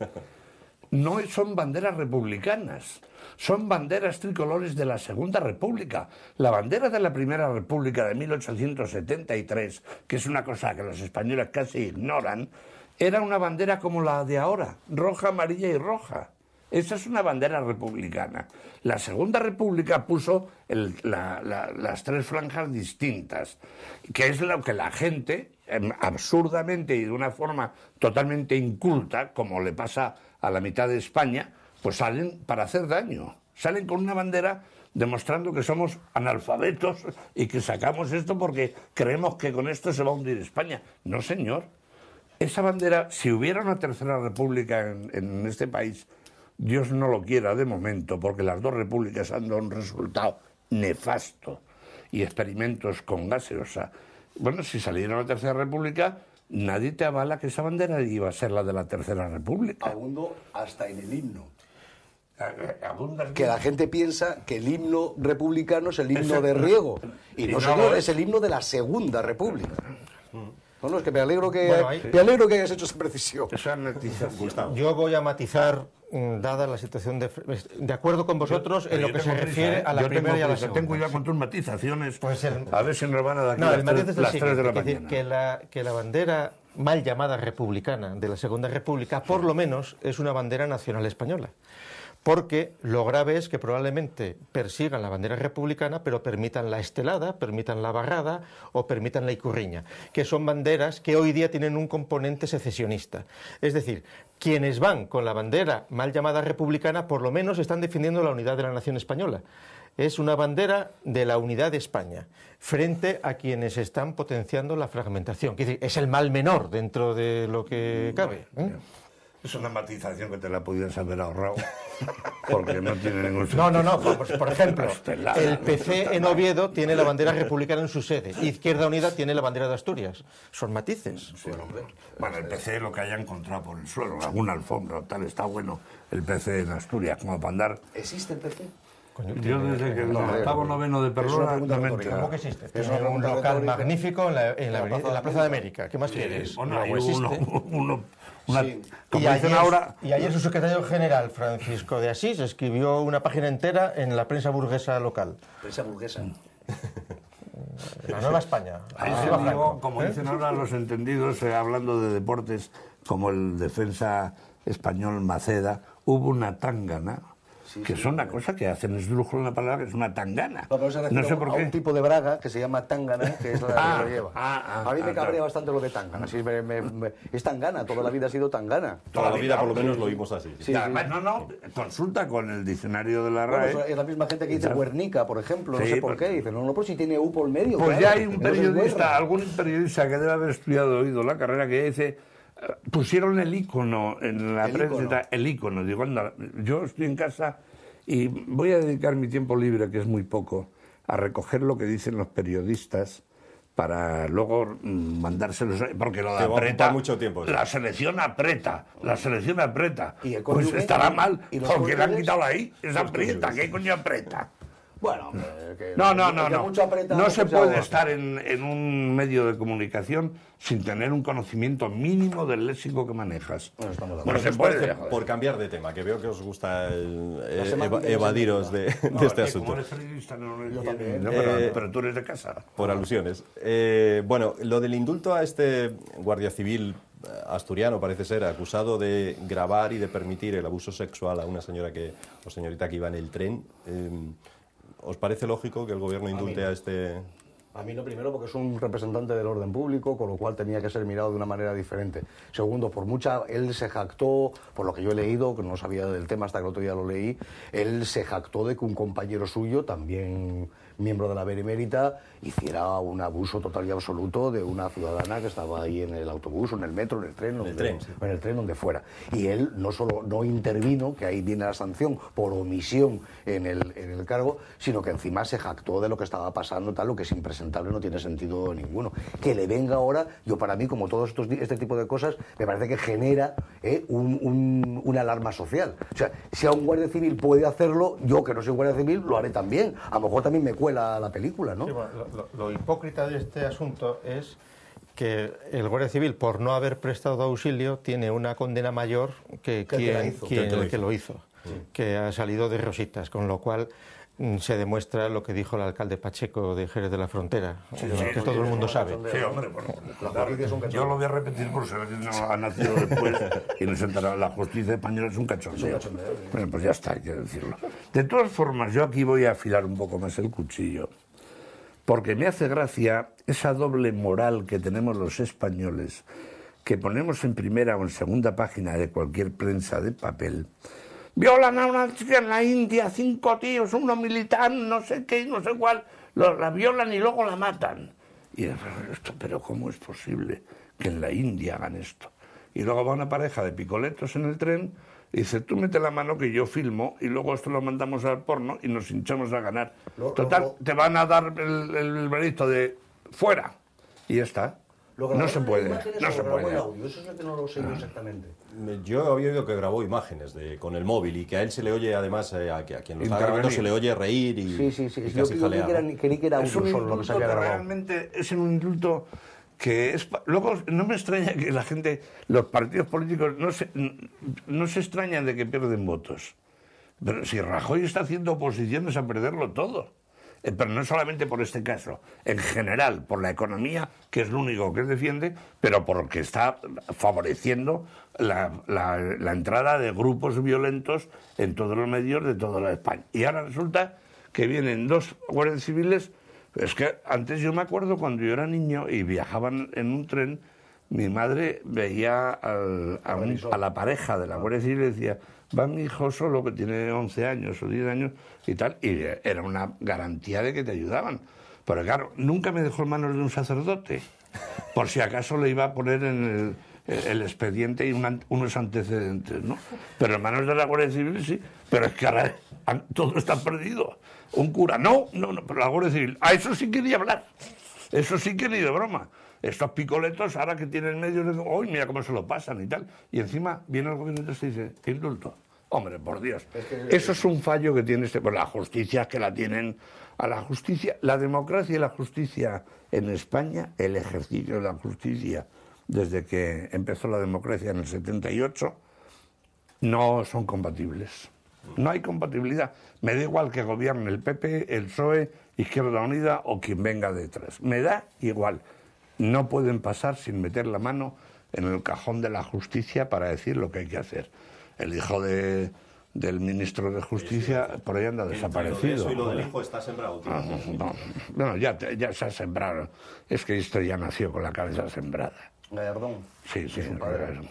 D: No son banderas republicanas, son banderas tricolores de la Segunda República. La bandera de la Primera República de mil ochocientos setenta y tres, que es una cosa que los españoles casi ignoran, era una bandera como la de ahora, roja, amarilla y roja. Esa es una bandera republicana. La Segunda República puso el- la- la- las tres franjas distintas, que es lo que la gente, em, absurdamente y de una forma totalmente inculta, como le pasa a la mitad de España, pues salen para hacer daño. Salen con una bandera demostrando que somos analfabetos y que sacamos esto porque creemos que con esto se va a hundir España. No, señor. Esa bandera, si hubiera una tercera república en, en este país, Dios no lo quiera de momento, porque las dos repúblicas han dado un resultado nefasto y experimentos con gaseosa. Bueno, si saliera una tercera república, nadie te avala que esa bandera iba a ser la de la tercera república.
B: Abundo hasta en el himno.
D: Abundan-
B: Que la gente piensa que el himno republicano es el himno
D: Ese-
B: de Riego. Y
D: y
B: no,
D: no
B: señor,
D: lo
B: es.
D: es.
B: el himno de la Segunda República. No, no, es que me alegro que,
C: Bueno, ahí-
B: me alegro que hayas hecho esa precisión.
D: Esa netización.
C: Yo voy a matizar, mm, dada la situación de... De acuerdo con vosotros en lo
D: Yo
C: que se
D: tengo prisa,
C: refiere
D: ¿eh?
C: a la
D: Yo tengo
C: primera y a la
D: prisa.
C: segunda.
D: Ten cuidado con tus matizaciones.
C: Pues el-
D: A ver si nos van a dar aquí
C: No, el
D: las,
C: matiz
D: tres,
C: es el
D: las tres de la
C: siguiente, es decir,
D: mañana.
C: que la, que la bandera mal llamada republicana de la Segunda República, por lo menos, es una bandera nacional española. Porque lo grave es que probablemente persigan la bandera republicana, pero permitan la estelada, permitan la barrada o permitan la icurriña, que son banderas que hoy día tienen un componente secesionista. Es decir, quienes van con la bandera mal llamada republicana, por lo menos están defendiendo la unidad de la nación española. Es una bandera de la unidad de España, frente a quienes están potenciando la fragmentación. Es decir, es el mal menor dentro de lo que cabe, ¿eh?
D: Es una matización que te la podías haber ahorrado, porque no tiene ningún
C: No,
D: sentido.
C: no, no. Por, por ejemplo,
D: Estelada.
C: el P C en Oviedo tiene la bandera republicana en su sede. Izquierda Unida tiene la bandera de Asturias. Son matices.
D: Sí. Bueno, el P C lo que haya encontrado por el suelo, alguna alfombra o tal, está bueno el P C en Asturias, como para andar...
B: ¿Existe el P C?
C: Coño,
D: Yo
C: tiene-
D: desde que el
B: no,
D: octavo
B: no,
D: noveno de
B: es una
D: Perlona
B: pregunta
D: no me
B: retórica.
D: entero.
C: ¿Cómo que existe?
B: Es
C: Tiene
B: una
C: un
B: pregunta
C: local
B: retórica.
C: magnífico en la, en la,
B: La
C: avenida-
B: Plaza
C: en la Plaza de
B: de
C: América. ¿Qué más quieres?
D: Bueno,
C: No
D: hay
C: existe.
D: uno, uno, una,
B: Sí.
D: como
C: Y
D: dicen
C: ayer,
D: ahora,
C: y ayer su secretario general, Francisco de Asís, escribió una página entera en la prensa burguesa local.
B: Prensa burguesa.
C: La Nueva España.
D: ahí
C: Ah,
D: se
C: Franco,
D: digo, como
C: ¿eh?
D: dicen ahora los entendidos, eh, hablando de deportes, como el defensa español Maceda, hubo una tangana,
B: Sí,
D: que
B: sí,
D: es una cosa que hacen esdrújulo en la palabra, que es una tangana.
B: No, pero se
D: No
B: refiere
D: sé
B: a
D: por
B: un
D: qué.
B: tipo de braga que se llama tangana, que es la
D: Ah,
B: que lo lleva.
D: ah, ah,
B: a mí me
D: ah,
B: cabrea
D: claro.
B: bastante lo de tangana. Sí, me- me- me- es tangana, toda la vida ha sido tangana.
A: Toda la vida, por lo menos, lo vimos así.
B: Sí,
D: Y
B: sí.
D: además, no, no, consulta con el diccionario de la
B: Bueno,
D: RAE.
B: es la misma gente que dice
D: Ya.
B: Guernica, por ejemplo, no
D: Sí,
B: sé por
D: porque-
B: qué. Dice, no, no, pues si tiene U por medio.
D: Pues
B: claro.
D: ya hay un
B: Entonces,
D: periodista,
B: guerra.
D: algún periodista que debe haber estudiado oído la carrera, que dice, eh, pusieron el icono en la
B: El
D: prensa, y
B: icono.
D: tal, el icono. Digo, anda, yo estoy en casa y voy a dedicar mi tiempo libre, que es muy poco, a recoger lo que dicen los periodistas para luego mm, mandárselos, porque lo de
A: Te va a
D: aprieta,
A: ocupar mucho tiempo eso.
D: la selección aprieta, la selección aprieta.
B: ¿Y el
D: Pues
B: cónyuge?
D: estará mal,
B: ¿Y los
D: porque le han
B: cónyuges?
D: quitado ahí, esa aprieta, ¿qué coño aprieta?
B: Bueno, hombre, que-
D: No, no,
B: que
D: no, no.
B: mucho aprieta,
D: No se
B: mucho
D: puede
B: agua.
D: estar en, en un medio de comunicación sin tener un conocimiento mínimo del léxico que manejas.
B: Bueno, estamos de
A: Bueno,
D: no
A: ¿qué
D: se
A: os parece,
D: puede. joder.
A: por cambiar de tema, que veo que os gusta el- eh,
B: semántica
A: eva-
B: no se
A: evadiros de,
B: entiende.
A: de este
D: Eh,
A: asunto.
D: Como eres periodista, no lo entiendes.
B: también.
D: No, pero,
A: Eh,
D: pero tú eres de casa.
A: Por alusiones. Eh, bueno, lo del indulto a este guardia civil eh, asturiano, parece ser, acusado de grabar y de permitir el abuso sexual a una señora que, o señorita que iba en el tren. eh, ¿Os parece lógico que el gobierno indulte a este...?
B: A mí no, primero porque es un representante del orden público, con lo cual tenía que ser mirado de una manera diferente. Segundo, por mucha, él se jactó, por lo que yo he leído, que no sabía del tema hasta que el otro día lo leí, él se jactó de que un compañero suyo, también miembro de la Benemérita, hiciera un abuso total y absoluto de una ciudadana que estaba ahí en el autobús, o en el metro, en el tren, donde,
A: tren, sí.
B: o en el tren, donde fuera. Y él no solo no intervino, que ahí viene la sanción, por omisión en el, en el cargo, sino que encima se jactó de lo que estaba pasando, tal, lo que es impresentable, no tiene sentido ninguno. Que le venga ahora, yo para mí, como todos estos, este tipo de cosas, me parece que genera eh, un, un, una alarma social. O sea, si a un guardia civil puede hacerlo, yo que no soy guardia civil, lo haré también. A lo mejor también me cuela la película, ¿no?
C: Sí, bueno, lo, lo- lo hipócrita de este asunto es que el Guardia Civil, por no haber prestado auxilio, tiene una condena mayor que
B: Que el que la
C: quien,
B: hizo.
C: quien-
A: Que el que lo
C: el que lo hizo, que ha salido de rositas, con lo cual mm, se demuestra lo que dijo el alcalde Pacheco de Jerez de la Frontera, que
D: sí,
C: todo el mundo sabe.
D: Sí, hombre, bueno,
B: La justicia es un
D: yo
B: cachondeo.
D: lo voy a repetir por si alguien no ha nacido después y no se entera. La justicia española es un cachondeo. Bueno, pues ya está, hay que decirlo. De todas formas, yo aquí voy a afilar un poco más el cuchillo, porque me hace gracia esa doble moral que tenemos los españoles, que ponemos en primera o en segunda página de cualquier prensa de papel. Violan a una chica en la India, cinco tíos, uno militar, no sé qué, no sé cuál, lo- la violan y luego la matan. Y esto, pero ¿cómo es posible que en la India hagan esto? Y luego va una pareja de picoletos en el tren y dice, tú mete la mano que yo filmo y luego esto lo mandamos al porno y nos hinchamos a ganar.
B: Lo-
D: Total,
B: lo-
D: te van a dar el, el veredicto de fuera y ya está.
B: Lo
D: No
B: grabó
D: se
B: en
D: puede,
B: imágenes
D: no
B: o
D: se
B: lo grabó en
D: puede.
B: audio, eso es lo que no lo sé yo exactamente.
A: Yo había oído que grabó imágenes de, con el móvil y que a él se le oye, además, eh, a, que- a quien lo está grabando se le oye reír y,
B: Sí, sí, sí.
A: y
B: Yo,
A: casi
B: yo
A: jalear,
B: creí, que
A: ¿no?
B: era, creí que era
D: Es
B: audio
D: un
B: solo lo que se
D: indulto
B: había
D: que
B: grabado.
D: realmente es un indulto que es... pa- Luego, no me extraña que la gente, los partidos políticos, no se, no se extrañan de que pierden votos. Pero si Rajoy está haciendo oposiciones a perderlo todo. Eh, Pero no solamente por este caso, en general, por la economía, que es lo único que defiende, pero porque está favoreciendo la, la- la entrada de grupos violentos en todos los medios de toda la España. Y ahora resulta que vienen dos guardias civiles. Es que antes yo me acuerdo cuando yo era niño y viajaban en un tren, mi madre veía al- a, un- a la pareja de la Guardia Civil y decía, va mi hijo solo que tiene once años o diez años y tal, y era una garantía de que te ayudaban. Pero claro, nunca me dejó en manos de un sacerdote, por si acaso le iba a poner en el, el expediente y una- unos antecedentes, ¿no? Pero en manos de la Guardia Civil sí, pero es que ahora han- todo está perdido. Un cura, no, no, no, pero la Guardia Civil, a eso sí quería hablar, eso sí que ni de broma. Estos picoletos, ahora que tienen medios, de, uy, mira cómo se lo pasan y tal. Y encima viene el gobierno y te dice, ¿qué indulto? Hombre, por Dios. Es que... Eso es un fallo que tiene este... Pues la justicia es que la tienen... A la justicia, la democracia y la justicia en España, el ejercicio de la justicia desde que empezó la democracia en el setenta y ocho, no son compatibles. No hay compatibilidad. Me da igual que gobierne el P P, el P S O E, Izquierda Unida o quien venga detrás. Me da igual. No pueden pasar sin meter la mano en el cajón de la justicia para decir lo que hay que hacer. El hijo de... del ministro de Justicia, sí, sí, por ahí anda desaparecido.
A: Eso y lo del hijo está sembrado.
D: Ah, no, no, ya, ya se ha sembrado. Es que esto ya nació con la cabeza sembrada.
B: Gallardón.
D: Sí, sí. El,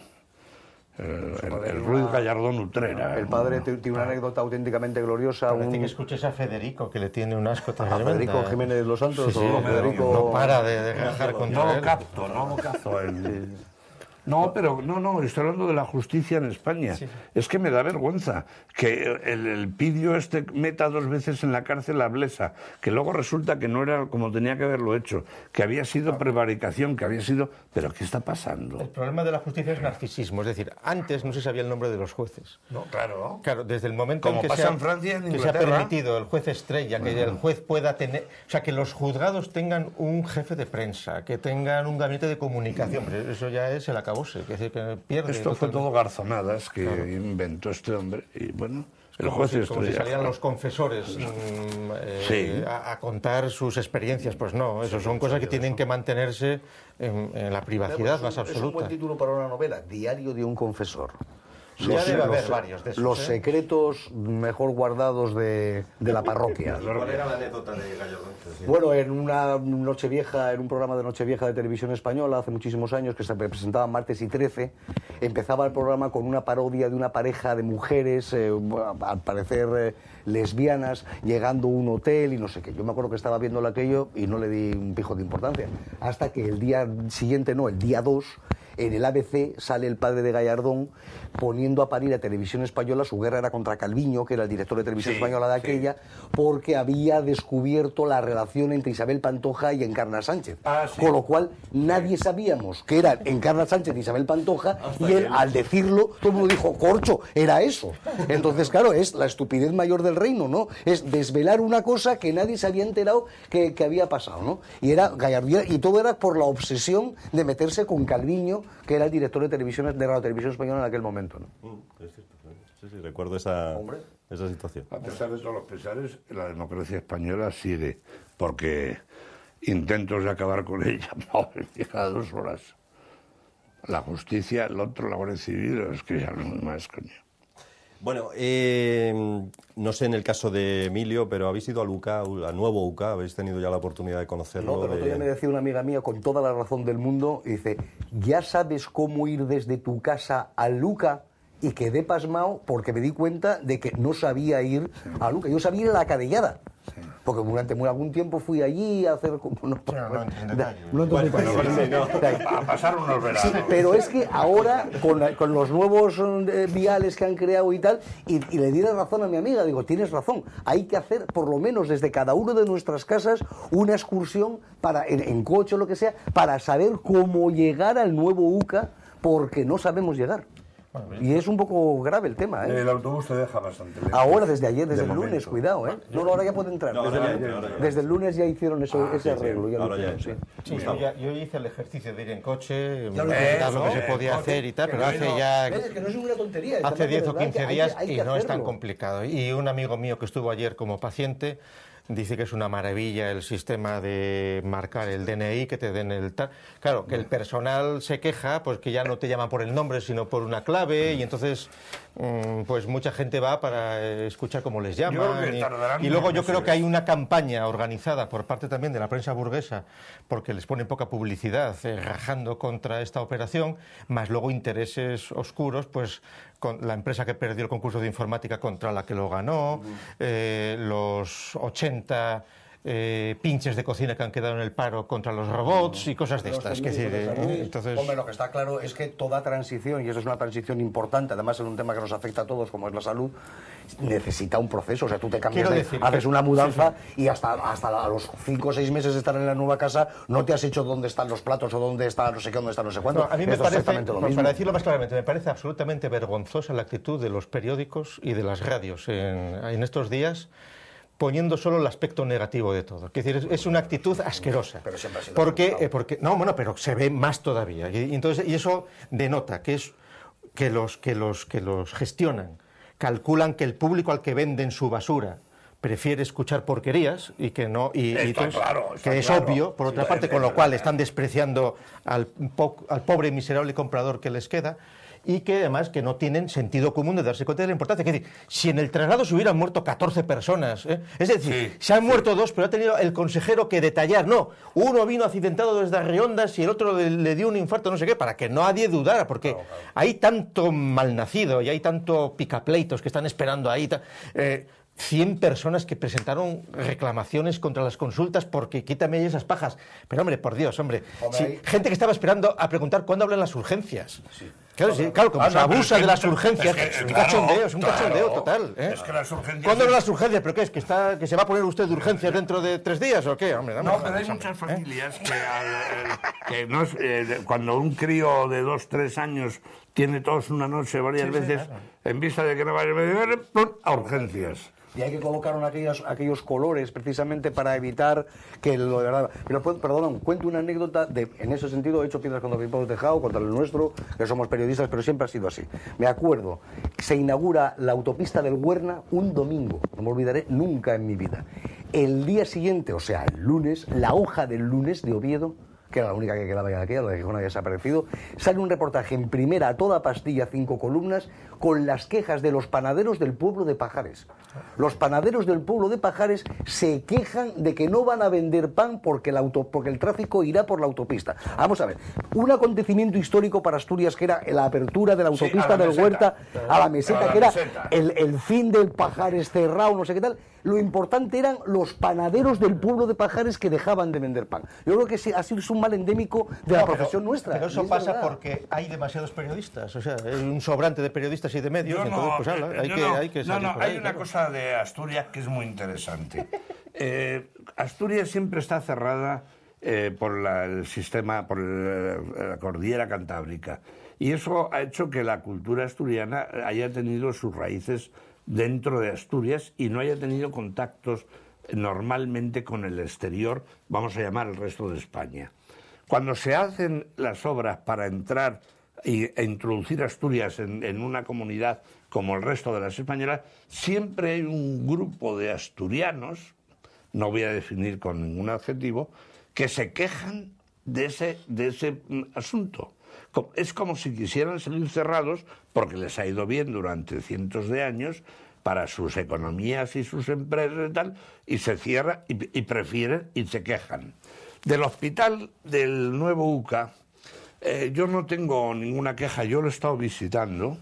D: el, el, el Ruiz Gallardón Utrera.
B: El padre tiene una anécdota auténticamente gloriosa.
C: Parece
B: un...
C: que escuches a Federico, que le tiene un asco
B: a Federico Jiménez de los Santos.
C: Sí, sí,
B: o Federico...
C: No para de, de rajar contra
D: no
C: él.
D: lo capto, no lo capto. El... No, pero no, no, estoy hablando de la justicia en España. Sí. Es que me da vergüenza que el, el pidio este meta dos veces en la cárcel a Blesa, que luego resulta que no era como tenía que haberlo hecho, que había sido prevaricación, que había sido... ¿Pero qué está pasando?
C: El problema de la justicia es narcisismo, es decir, antes no se sabía el nombre de los jueces.
D: No, claro.
C: Claro, desde el momento
D: como
C: en que,
D: pasa
C: se ha,
D: en Francia, en
C: que se ha permitido el juez estrella, que uh-huh. el juez pueda tener... O sea, que los juzgados tengan un jefe de prensa, que tengan un gabinete de comunicación, pero eso ya es el acabose, es decir, que pierde.
D: Esto
C: totalmente.
D: fue todo garzonadas que claro. inventó este hombre y bueno, el juez
C: si,
D: estrella.
C: Como si salían los confesores mmm, eh,
D: sí.
C: a, a contar sus experiencias, pues no, eso son cosas que tienen que mantenerse en, en la privacidad más absoluta.
B: Es un buen título para una novela, Diario de un confesor.
C: Ya los, debe haber los, varios de esos,
B: los
C: ¿eh?
B: secretos mejor guardados de, de la parroquia.
A: ¿Cuál era la anécdota de Gallardón?
B: Bueno, en una Nochevieja, en un programa de Nochevieja de televisión española hace muchísimos años, que se presentaba martes y trece, empezaba el programa con una parodia de una pareja de mujeres, eh, al parecer eh, lesbianas, llegando a un hotel y no sé qué. Yo me acuerdo que estaba viéndolo aquello y no le di un pijo de importancia. Hasta que el día siguiente, no, el día dos... en el A B C sale el padre de Gallardón poniendo a parir a Televisión Española. Su guerra era contra Calviño, que era el director de Televisión sí, Española de aquella, sí. porque había descubierto la relación entre Isabel Pantoja y Encarna Sánchez. Ah, sí. Con lo cual nadie sabíamos que eran Encarna Sánchez y Isabel Pantoja, hasta y él, al decirlo, todo el mundo dijo, corcho, era eso. Entonces, claro, es la estupidez mayor del reino, ¿no? Es desvelar una cosa que nadie se había enterado que, que había pasado, ¿no? Y era Gallardón, y todo era por la obsesión de meterse con Calviño, que era el director de televisión de Radio Televisión Española en aquel momento, ¿no?
A: Mm, es cierto, sí, sí, recuerdo esa, esa situación.
D: A pesar de todos los pesares, la democracia española sigue, porque intentos de acabar con ella, madre mía, cada dos horas. La justicia, el otro, la Guardia Civil, es que ya no es más, coño.
A: Bueno, eh, no sé en el caso de Emilio, pero habéis ido al U C A, al nuevo U C A, habéis tenido ya la oportunidad de conocerlo.
B: No, pero el otro día me decía una amiga mía con toda la razón del mundo, y dice, ¿ya sabes cómo ir desde tu casa al U C A? Y quedé pasmado porque me di cuenta de que no sabía ir al U C A. Yo sabía ir a la Cadellada. Sí. Porque durante muy algún tiempo fui allí a hacer... No, no,
C: no,
B: no,
C: bueno,
B: bueno,
D: a pasar unos veranos.
B: Sí, pero es que ahora, con, con los nuevos eh, viales que han creado y tal, y, y le di la razón a mi amiga, digo, tienes razón, hay que hacer, por lo menos desde cada uno de nuestras casas, una excursión para en, en coche o lo que sea, para saber cómo llegar al nuevo U C A, porque no sabemos llegar. Y es un poco grave el tema, ¿eh?
D: El autobús te deja bastante lejos.
B: Ahora, desde ayer, desde
D: de
B: el
D: momento.
B: lunes, cuidado, ¿eh? No, no, ahora ya puede entrar.
A: No,
B: desde,
A: ahora
B: el,
A: ya, ahora ya.
B: desde el lunes ya hicieron eso,
D: Ah,
B: ese
A: sí,
B: arreglo.
A: sí.
B: Ya lo
A: Ahora
B: hicieron,
A: ya,
B: sí.
C: Sí, yo, ya, yo hice el ejercicio de ir en coche,
B: ya lo
C: visitar lo que
D: eh,
C: se podía
D: eh,
C: hacer y tal,
B: que
C: pero
B: no,
C: hace
B: no,
C: ya...
B: Es que no es ninguna tontería.
C: Hace diez o quince días
B: hay que, hay
C: y
B: que
C: no es tan
B: hacerlo.
C: complicado. Y un amigo mío que estuvo ayer como paciente dice que es una maravilla el sistema de marcar el D N I, que te den el tal. Claro, que el personal se queja, pues que ya no te llaman por el nombre, sino por una clave, y entonces pues mucha gente va para escuchar cómo les llaman. Y, y luego yo creo que hay una campaña organizada por parte también de la prensa burguesa, porque les ponen poca publicidad, eh, rajando contra esta operación, más luego intereses oscuros, pues con la empresa que perdió el concurso de informática contra la que lo ganó, eh, los ochenta eh, pinches de cocina que han quedado en el paro contra los robots y cosas de estas. Que decir, eh, entonces...
B: Hombre, lo que está claro es que toda transición, y eso es una transición importante, además es un tema que nos afecta a todos, como es la salud, necesita un proceso. O sea, tú te cambias, de,
C: decir,
B: haces
C: que...
B: una mudanza
C: sí, sí.
B: y hasta, hasta a los cinco o seis meses de estar en la nueva casa no te has hecho dónde están los platos o dónde está no sé qué, dónde está no sé cuánto.
C: No, a mí me
B: Esto
C: parece,
B: es exactamente lo mismo.
C: para decirlo más claramente, me parece absolutamente vergonzosa la actitud de los periódicos y de las radios en, en estos días, poniendo solo el aspecto negativo de todo. Es decir, es una actitud asquerosa.
B: Pero siempre ha sido
C: porque, eh, porque No, bueno, pero se ve más todavía. Y, entonces, y eso denota que, es, que, los, que, los, que los gestionan, calculan que el público al que venden su basura prefiere escuchar porquerías y que no y, y entonces,
D: claro,
C: que es
D: claro.
C: obvio, por otra
D: Sí,
C: parte,
D: es,
C: con
D: es
C: lo cual
D: verdad.
C: están despreciando al, po, al pobre y miserable comprador que les queda, y que además que no tienen sentido común de darse cuenta de la importancia. Es decir, si en el traslado se hubieran muerto catorce personas, ¿eh? es decir,
D: Sí,
C: se han
D: sí.
C: muerto dos, pero ha tenido el consejero que detallar, no, uno vino accidentado desde Arriondas y el otro le, le dio un infarto, no sé qué, para que nadie dudara, porque claro, claro. hay tanto malnacido y hay tanto picapleitos que están esperando ahí. Eh, cien personas que presentaron reclamaciones contra las consultas porque quítame esas pajas. Pero hombre, por Dios, hombre, hombre sí, hay... gente que estaba esperando a preguntar cuándo hablan las urgencias. Sí. Claro, sí, claro, como ah, se no, abusa de las urgencias, es, que, es un claro, cachondeo, es un claro, cachondeo total. ¿eh?
D: Es que las urgencias...
C: ¿Cuándo hablan las urgencias? ¿Pero qué es? ¿Que, está, ¿Que se va a poner usted de urgencias dentro de tres días o qué? Hombre,
D: no, pero hay muchas familias ¿eh? que, al, que no es, eh, cuando un crío de dos, tres años tiene tos una noche varias sí, veces, sí, claro. en vista de que no vaya a beber, a urgencias.
B: Y hay que colocar aquellos, aquellos colores precisamente para evitar que lo de verdad... Pero, perdón, cuento una anécdota, de, en ese sentido he hecho piedras contra el Pipado Tejado, contra el nuestro, que somos periodistas, pero siempre ha sido así. Me acuerdo, se inaugura la autopista del Huerna un domingo, no me olvidaré nunca en mi vida. El día siguiente, o sea, el lunes, la hoja del lunes de Oviedo, que era la única que quedaba ya de aquella, la de Gijón había desaparecido, sale un reportaje en primera a toda pastilla, cinco columnas, con las quejas de los panaderos del pueblo de Pajares. Los panaderos del pueblo de Pajares se quejan de que no van a vender pan porque el, auto, porque el tráfico irá por la autopista. Vamos a ver, un acontecimiento histórico para Asturias que era la apertura de la autopista sí, del meseta. Huerta a la meseta, a la que era meseta. El, el fin del Pajares cerrado, no sé qué tal. Lo importante eran los panaderos del pueblo de Pajares que dejaban de vender pan. Yo creo que sí, ha sido un mal endémico de no, la profesión
C: pero,
B: nuestra.
C: Pero eso pasa porque hay demasiados periodistas, o sea, hay un sobrante de periodistas y de medios,
D: no,
C: entonces pues ala, hay, que,
D: no,
C: hay que
D: No, no,
C: por
D: hay
C: ahí,
D: una
C: claro.
D: cosa de Asturias que es muy interesante. eh, Asturias siempre está cerrada eh, por la, el sistema, por el, la cordillera cantábrica, y eso ha hecho que la cultura asturiana haya tenido sus raíces dentro de Asturias y no haya tenido contactos normalmente con el exterior, vamos a llamar el resto de España. Cuando se hacen las obras para entrar e introducir Asturias en, en una comunidad como el resto de las españolas, siempre hay un grupo de asturianos, no voy a definir con ningún adjetivo, que se quejan de ese, de ese asunto. Es como si quisieran seguir cerrados porque les ha ido bien durante cientos de años para sus economías y sus empresas y tal, y se cierra y, y prefieren y se quejan. Del hospital del nuevo U C A, eh, yo no tengo ninguna queja, yo lo he estado visitando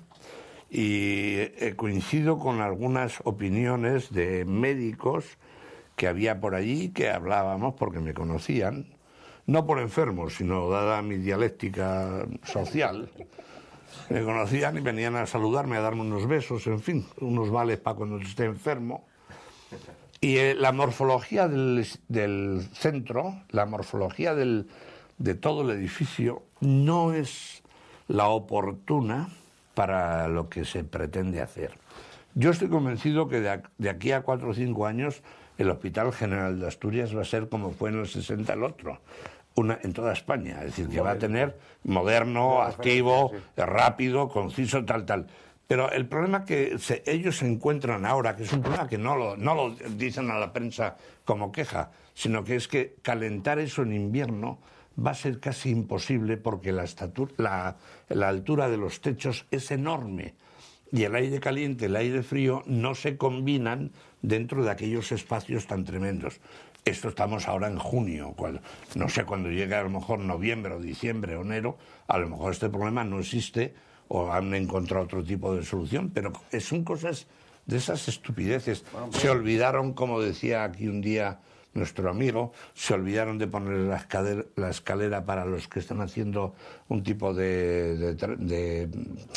D: y eh, coincido con algunas opiniones de médicos que había por allí, que hablábamos porque me conocían, no por enfermos, sino dada mi dialéctica social. Me conocían y venían a saludarme, a darme unos besos, en fin, unos vales para cuando esté enfermo. Y eh, la morfología del, del centro, la morfología del, de todo el edificio, no es la oportuna para lo que se pretende hacer. Yo estoy convencido que de, de aquí a cuatro o cinco años el Hospital General de Asturias va a ser como fue en el sesenta el otro. Una, en toda España, es decir, que va a tener moderno, activo, rápido, conciso, tal, tal. Pero el problema que se, ellos se encuentran ahora, que es un problema que no lo, no lo dicen a la prensa como queja, sino que es que calentar eso en invierno va a ser casi imposible porque la, estatura, la, la altura de los techos es enorme y el aire caliente y el aire frío no se combinan dentro de aquellos espacios tan tremendos. Esto estamos ahora en junio, cuando, no sé, cuando llegue a lo mejor noviembre o diciembre o enero, a lo mejor este problema no existe o han encontrado otro tipo de solución, pero son cosas de esas estupideces. Se olvidaron, como decía aquí un día nuestro amigo, se olvidaron de poner la escalera, la escalera para los que están haciendo un tipo de, de, de,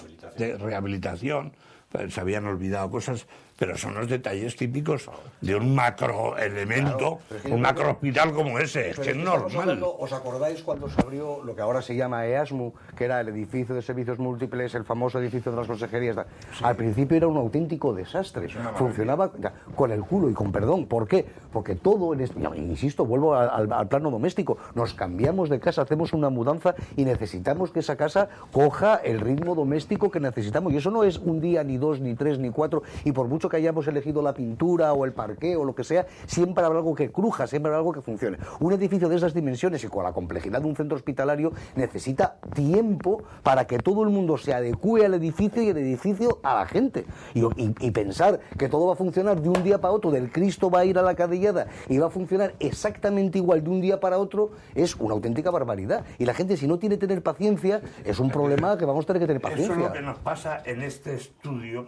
D: de rehabilitación. Se habían olvidado cosas, pero son los detalles típicos de un macro elemento, claro, un macro hospital como ese, es que es normal.
B: Hablando, ¿os acordáis cuando se abrió lo que ahora se llama EASMU, que era el edificio de servicios múltiples, el famoso edificio de las consejerías? Sí. Al principio era un auténtico desastre, funcionaba con el culo y con perdón. ¿Por qué? Porque todo, en este, insisto, vuelvo al, al plano doméstico, nos cambiamos de casa, hacemos una mudanza y necesitamos que esa casa coja el ritmo doméstico que necesitamos, y eso no es un día, ni dos, ni tres, ni cuatro, y por mucho que hayamos elegido la pintura o el parqué o lo que sea, siempre habrá algo que cruja, siempre habrá algo que funcione. Un edificio de esas dimensiones y con la complejidad de un centro hospitalario necesita tiempo para que todo el mundo se adecue al edificio y el edificio a la gente. Y, y, y pensar que todo va a funcionar de un día para otro, del Cristo va a ir a la cadillada y va a funcionar exactamente igual de un día para otro, es una auténtica barbaridad. Y la gente, si no tiene que tener paciencia, es un problema que vamos a tener que tener paciencia.
D: Eso es lo que nos pasa en este estudio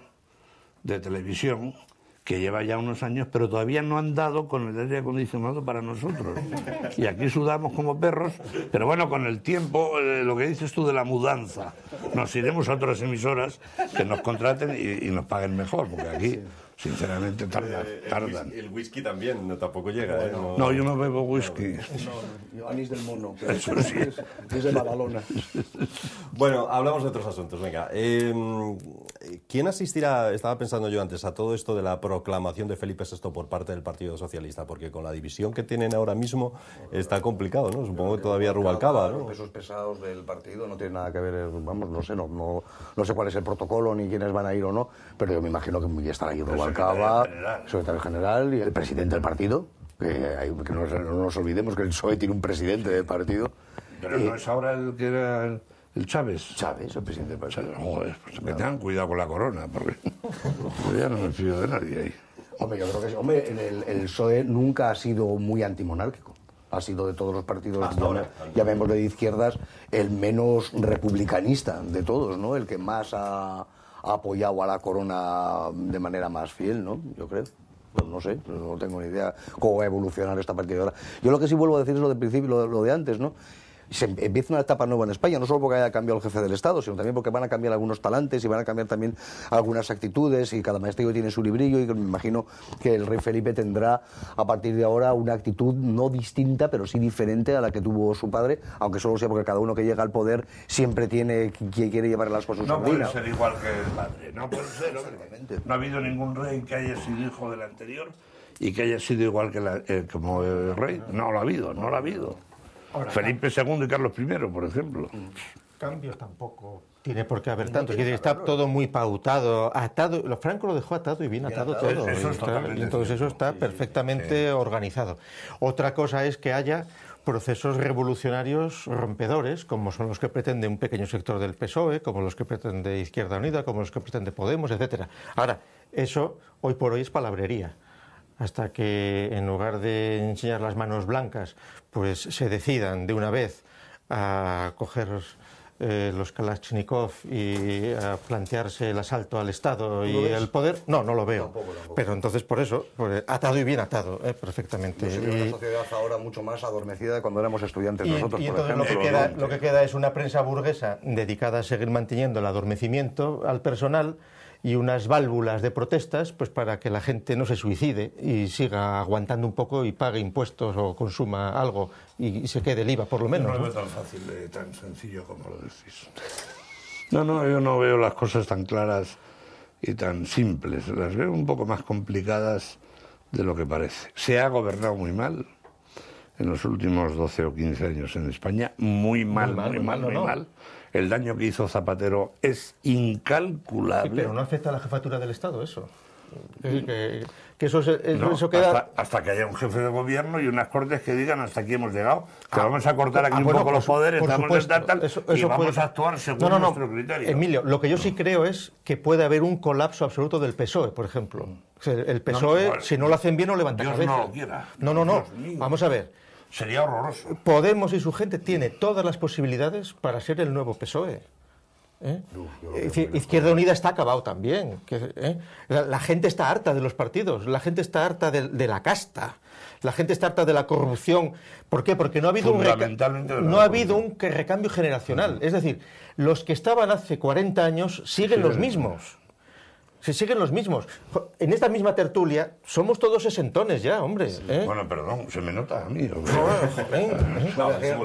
D: de televisión, que lleva ya unos años, pero todavía no han dado con el aire acondicionado para nosotros. Y aquí sudamos como perros, pero bueno, con el tiempo, eh, lo que dices tú de la mudanza, nos iremos a otras emisoras que nos contraten y, y nos paguen mejor, porque aquí, sinceramente, tardan. tardan.
A: El, el whisky también no, tampoco llega, ¿eh?
D: No, no, yo no bebo whisky.
B: No, yo anís del mono,
D: pero eso sí.
B: Es, es de Badalona.
A: Bueno, hablamos de otros asuntos, venga. Eh, ¿Quién asistirá, estaba pensando yo antes, a todo esto de la proclamación de Felipe sexto por parte del Partido Socialista? Porque con la división que tienen ahora mismo está complicado, ¿no? Supongo que todavía Rubalcaba, ¿no?
B: Los pesos pesados del partido no tienen nada que ver, vamos, no sé, no, no, no sé cuál es el protocolo ni quiénes van a ir o no, pero yo me imagino que estará ahí Rubalcaba, secretario general y el presidente del partido, que, hay, que no, no nos olvidemos que el P S O E tiene un presidente del partido.
D: Pero y, no es ahora el que era el, el Chávez.
B: Chávez, el presidente del partido.
D: Joder, pues que tengan cuidado con la corona, porque ya no me fío de nadie ahí.
B: Hombre, yo creo que sí. Hombre, el, el, el P S O E nunca ha sido muy antimonárquico. Ha sido de todos los partidos, llamémosle de izquierdas, el menos republicanista de todos, ¿no? El que más ha, ha apoyado a la corona de manera más fiel, ¿no? Yo creo. Pues no sé, no tengo ni idea cómo va a evolucionar esta partida de ahora. Yo lo que sí vuelvo a decir es lo del principio, lo, lo de antes, ¿no? Se empieza una etapa nueva en España, no solo porque haya cambiado el jefe del Estado, sino también porque van a cambiar algunos talantes y van a cambiar también algunas actitudes, y cada maestrillo tiene su librillo, y me imagino que el rey Felipe tendrá a partir de ahora una actitud no distinta, pero sí diferente a la que tuvo su padre, aunque solo sea porque cada uno que llega al poder siempre tiene quien quiere llevar las cosas.
D: No puede ser igual que el padre, no puede ser, obviamente. No ha habido ningún rey que haya sido hijo del anterior y que haya sido igual que la, eh, como el rey. No lo ha habido, no lo ha habido. Ahora, Felipe segundo y Carlos primero, por ejemplo.
C: Cambios tampoco tiene por qué haber tantos. Está todo muy pautado, atado. Los Franco lo dejó atado y bien atado todo.
D: Eso está,
C: y entonces eso está perfectamente sí. organizado. Otra cosa es que haya procesos revolucionarios rompedores, como son los que pretende un pequeño sector del P S O E, como los que pretende Izquierda Unida, como los que pretende Podemos, etcétera. Ahora, eso hoy por hoy es palabrería. Hasta que en lugar de enseñar las manos blancas, pues se decidan de una vez a coger eh, los Kalashnikov y a plantearse el asalto al Estado y el poder, no, no lo veo. Tampoco, tampoco. Pero entonces por eso, pues, atado y bien atado, eh, perfectamente.
B: Yo sería una sociedad ahora mucho más adormecida de cuando éramos estudiantes
C: y,
B: nosotros,
C: y
B: por
C: entonces
B: ejemplo.
C: Lo que, queda, lo que queda es una prensa burguesa dedicada a seguir manteniendo el adormecimiento al personal y unas válvulas de protestas, pues para que la gente no se suicide y siga aguantando un poco y pague impuestos o consuma algo y, y se quede el I V A, por lo menos.
D: No, no es tan fácil, eh, tan sencillo como lo decís. No, no, yo no veo las cosas tan claras y tan simples. Las veo un poco más complicadas de lo que parece. Se ha gobernado muy mal en los últimos doce o quince años en España. Muy mal, muy mal, muy mal. Muy
C: no,
D: mal.
C: No.
D: El daño que hizo Zapatero es incalculable.
C: Sí, pero no afecta a la jefatura del Estado eso. Que, que, que eso, es,
D: no,
C: eso queda...
D: hasta, hasta que haya un jefe de gobierno y unas cortes que digan hasta aquí hemos llegado, que ah, vamos a cortar aquí ah, un
C: bueno,
D: poco los poderes,
C: por
D: vamos
C: supuesto,
D: a estar tal,
C: eso, eso
D: y vamos
C: puede...
D: a actuar según
C: no, no, no.
D: nuestro criterio.
C: Emilio, lo que yo sí creo es que puede haber un colapso absoluto del P S O E, por ejemplo. O sea, el P S O E, no, no, si no lo hacen bien, no levanta
D: Dios
C: cabeza.
D: No lo quiera.
C: No, no, no. Vamos a ver.
D: Sería horroroso.
C: Podemos y su gente tiene todas las posibilidades para ser el nuevo P S O E. ¿eh? Es decir, Izquierda Unida está acabado también. Que, ¿eh? la, la gente está harta de los partidos, la gente está harta de, de la casta, la gente está harta de la corrupción. ¿Por qué? Porque no ha habido un, reca no ha habido un recambio generacional. Uh-huh. Es decir, los que estaban hace cuarenta años siguen sí, los mismos. Se siguen los mismos. En esta misma tertulia somos todos sesentones ya, hombre. ¿eh?
D: Bueno, perdón, se me nota a mí.
B: No, gracias,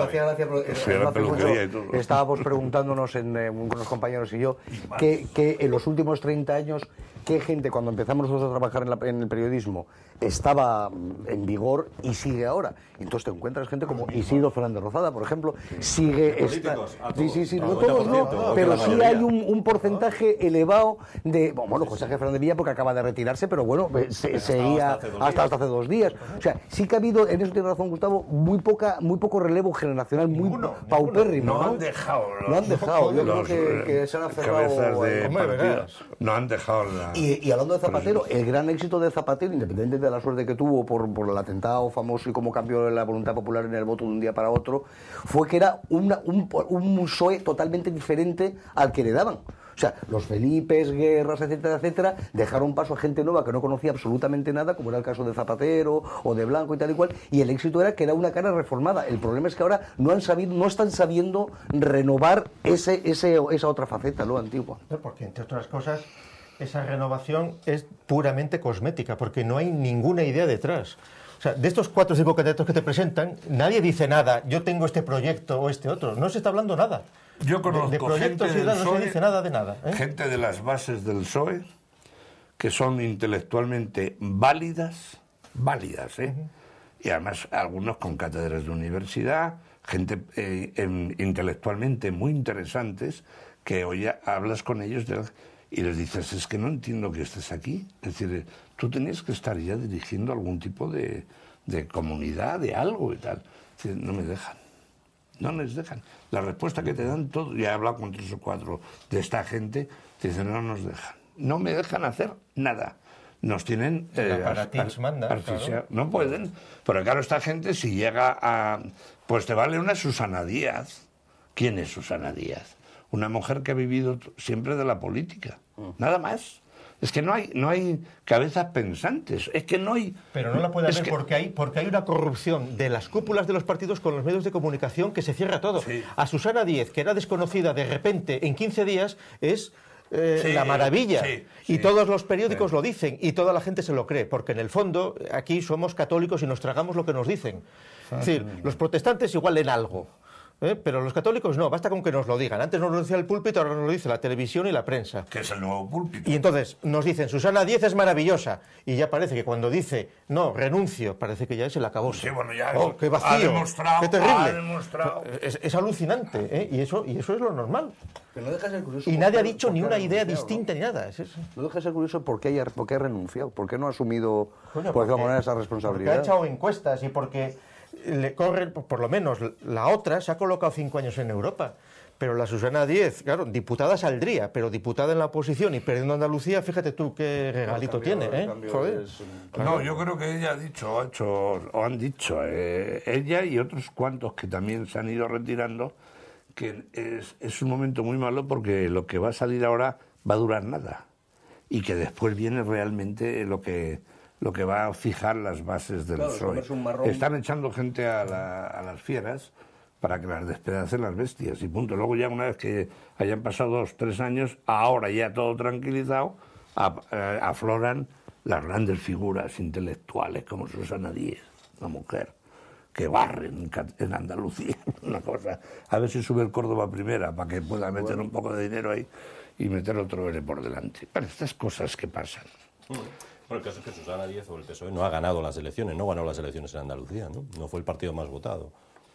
B: gracias. Estábamos preguntándonos en, eh, con los compañeros y yo que, que en los últimos treinta años, qué gente cuando empezamos nosotros a trabajar en, la, en el periodismo estaba en vigor y sigue ahora. Entonces te encuentras gente como Isidro Fernández Rozada, por ejemplo, sigue... Esta... Sí, sí, sí, no todos no, pero sí hay un, un porcentaje elevado de... Bueno, José Ángel Fernández Villa porque acaba de retirarse, pero bueno, se, seguía hasta, hasta, hasta, hasta hace dos días. O sea, sí que ha habido, en eso tiene razón Gustavo, muy poca, muy poco relevo generacional, muy ninguno, paupérrimo.
D: No, no han dejado.
B: No, no han dejado, yo creo que, que se han cerrado...
D: De partidos, no han dejado la...
B: Y, y hablando de Zapatero, el gran éxito de Zapatero, independientemente de la suerte que tuvo por, por el atentado famoso y cómo cambió la voluntad popular en el voto de un día para otro, fue que era una, un, un P S O E totalmente diferente al que le daban. O sea, los Felipes, Guerras, etcétera, etcétera, dejaron paso a gente nueva que no conocía absolutamente nada, como era el caso de Zapatero o de Blanco y tal y cual, y el éxito era que era una cara reformada. El problema es que ahora no han sabido, no están sabiendo renovar ese, ese, esa otra faceta, lo antigua.
C: Porque, entre otras cosas, esa renovación es puramente cosmética, porque no hay ninguna idea detrás. O sea, de estos cuatro o cinco candidatos que te presentan, nadie dice nada, yo tengo este proyecto o este otro, no se está hablando nada.
D: Yo conozco
C: de, de proyectos
D: gente
C: y
D: del
C: no se dice nada de nada. ¿eh?
D: Gente de las bases del P S O E que son intelectualmente válidas, válidas, ¿eh? Uh-huh. Y además algunos con cátedras de universidad, gente eh, en, intelectualmente muy interesantes, que hoy hablas con ellos de, y les dices, es que no entiendo que estés aquí. Es decir, tú tenías que estar ya dirigiendo algún tipo de, de comunidad, de algo y tal. Es decir, no me dejan. No les dejan. La respuesta que te dan todos, ya he hablado con tres o cuatro de esta gente, te dicen, no nos dejan. No me dejan hacer nada. Nos tienen...
C: Eh, para ti manda, claro.
D: No pueden. Pero claro, esta gente si llega a... Pues te vale una Susana Díaz. ¿Quién es Susana Díaz? Una mujer que ha vivido siempre de la política. Nada más. Es que no hay, no hay cabezas pensantes, es que no hay...
C: Pero no la puede haber
D: que...
C: porque, hay, porque hay una corrupción de las cúpulas de los partidos con los medios de comunicación que se cierra todo. Sí. A Susana Díez, que era desconocida de repente en quince días, es eh, sí, la maravilla. Sí, sí, y todos los periódicos sí. lo dicen y toda la gente se lo cree, porque en el fondo aquí somos católicos y nos tragamos lo que nos dicen. Es decir, los protestantes igual leen algo. ¿Eh? Pero los católicos no, basta con que nos lo digan. Antes nos lo decía el púlpito, ahora nos lo dice la televisión y la prensa.
D: Que es el nuevo púlpito.
C: Y entonces nos dicen, Susana Díez es maravillosa. Y ya parece que cuando dice, no, renuncio, parece que ya es el acabose.
D: Sí, bueno, ya
C: oh, qué vacío,
D: ha demostrado,
C: qué terrible.
D: Ha demostrado.
C: Es, es alucinante, ¿eh? y, eso, y eso es lo normal.
B: Pero no deja de ser curioso.
C: Y nadie ha dicho ni una idea distinta
B: ¿no?
C: ni nada. Es eso.
B: No deja de ser curioso por qué, haya, por qué ha renunciado, por qué no ha asumido
C: Coño,
B: por
C: porque,
B: manera esa responsabilidad.
C: Porque ha echado encuestas y porque... le corren, por lo menos la otra se ha colocado cinco años en Europa, pero la Susana Díez, claro, diputada saldría, pero diputada en la oposición y perdiendo Andalucía, fíjate tú qué regalito tiene, ¿eh? Joder.
D: Es, no, yo creo que ella ha dicho, ha hecho, o han dicho, eh, ella y otros cuantos que también se han ido retirando, que es, es un momento muy malo porque lo que va a salir ahora va a durar nada y que después viene realmente lo que... lo que va a fijar las bases del
B: claro,
D: P S O E. Están echando gente a, la, a las fieras para que las despedacen las bestias y punto. Luego ya una vez que hayan pasado dos, tres años, ahora ya todo tranquilizado, a, a, afloran las grandes figuras intelectuales como Susana Díez, una mujer que barren en Andalucía, una cosa. A ver si sube el Córdoba primera para que pueda meter bueno. un poco de dinero ahí y meter otro L por delante. Bueno, estas cosas que pasan.
A: Bueno, el caso es que Susana Díez o el P S O E no ha ganado las elecciones, no ganó las elecciones en Andalucía, ¿no? No fue el partido más votado.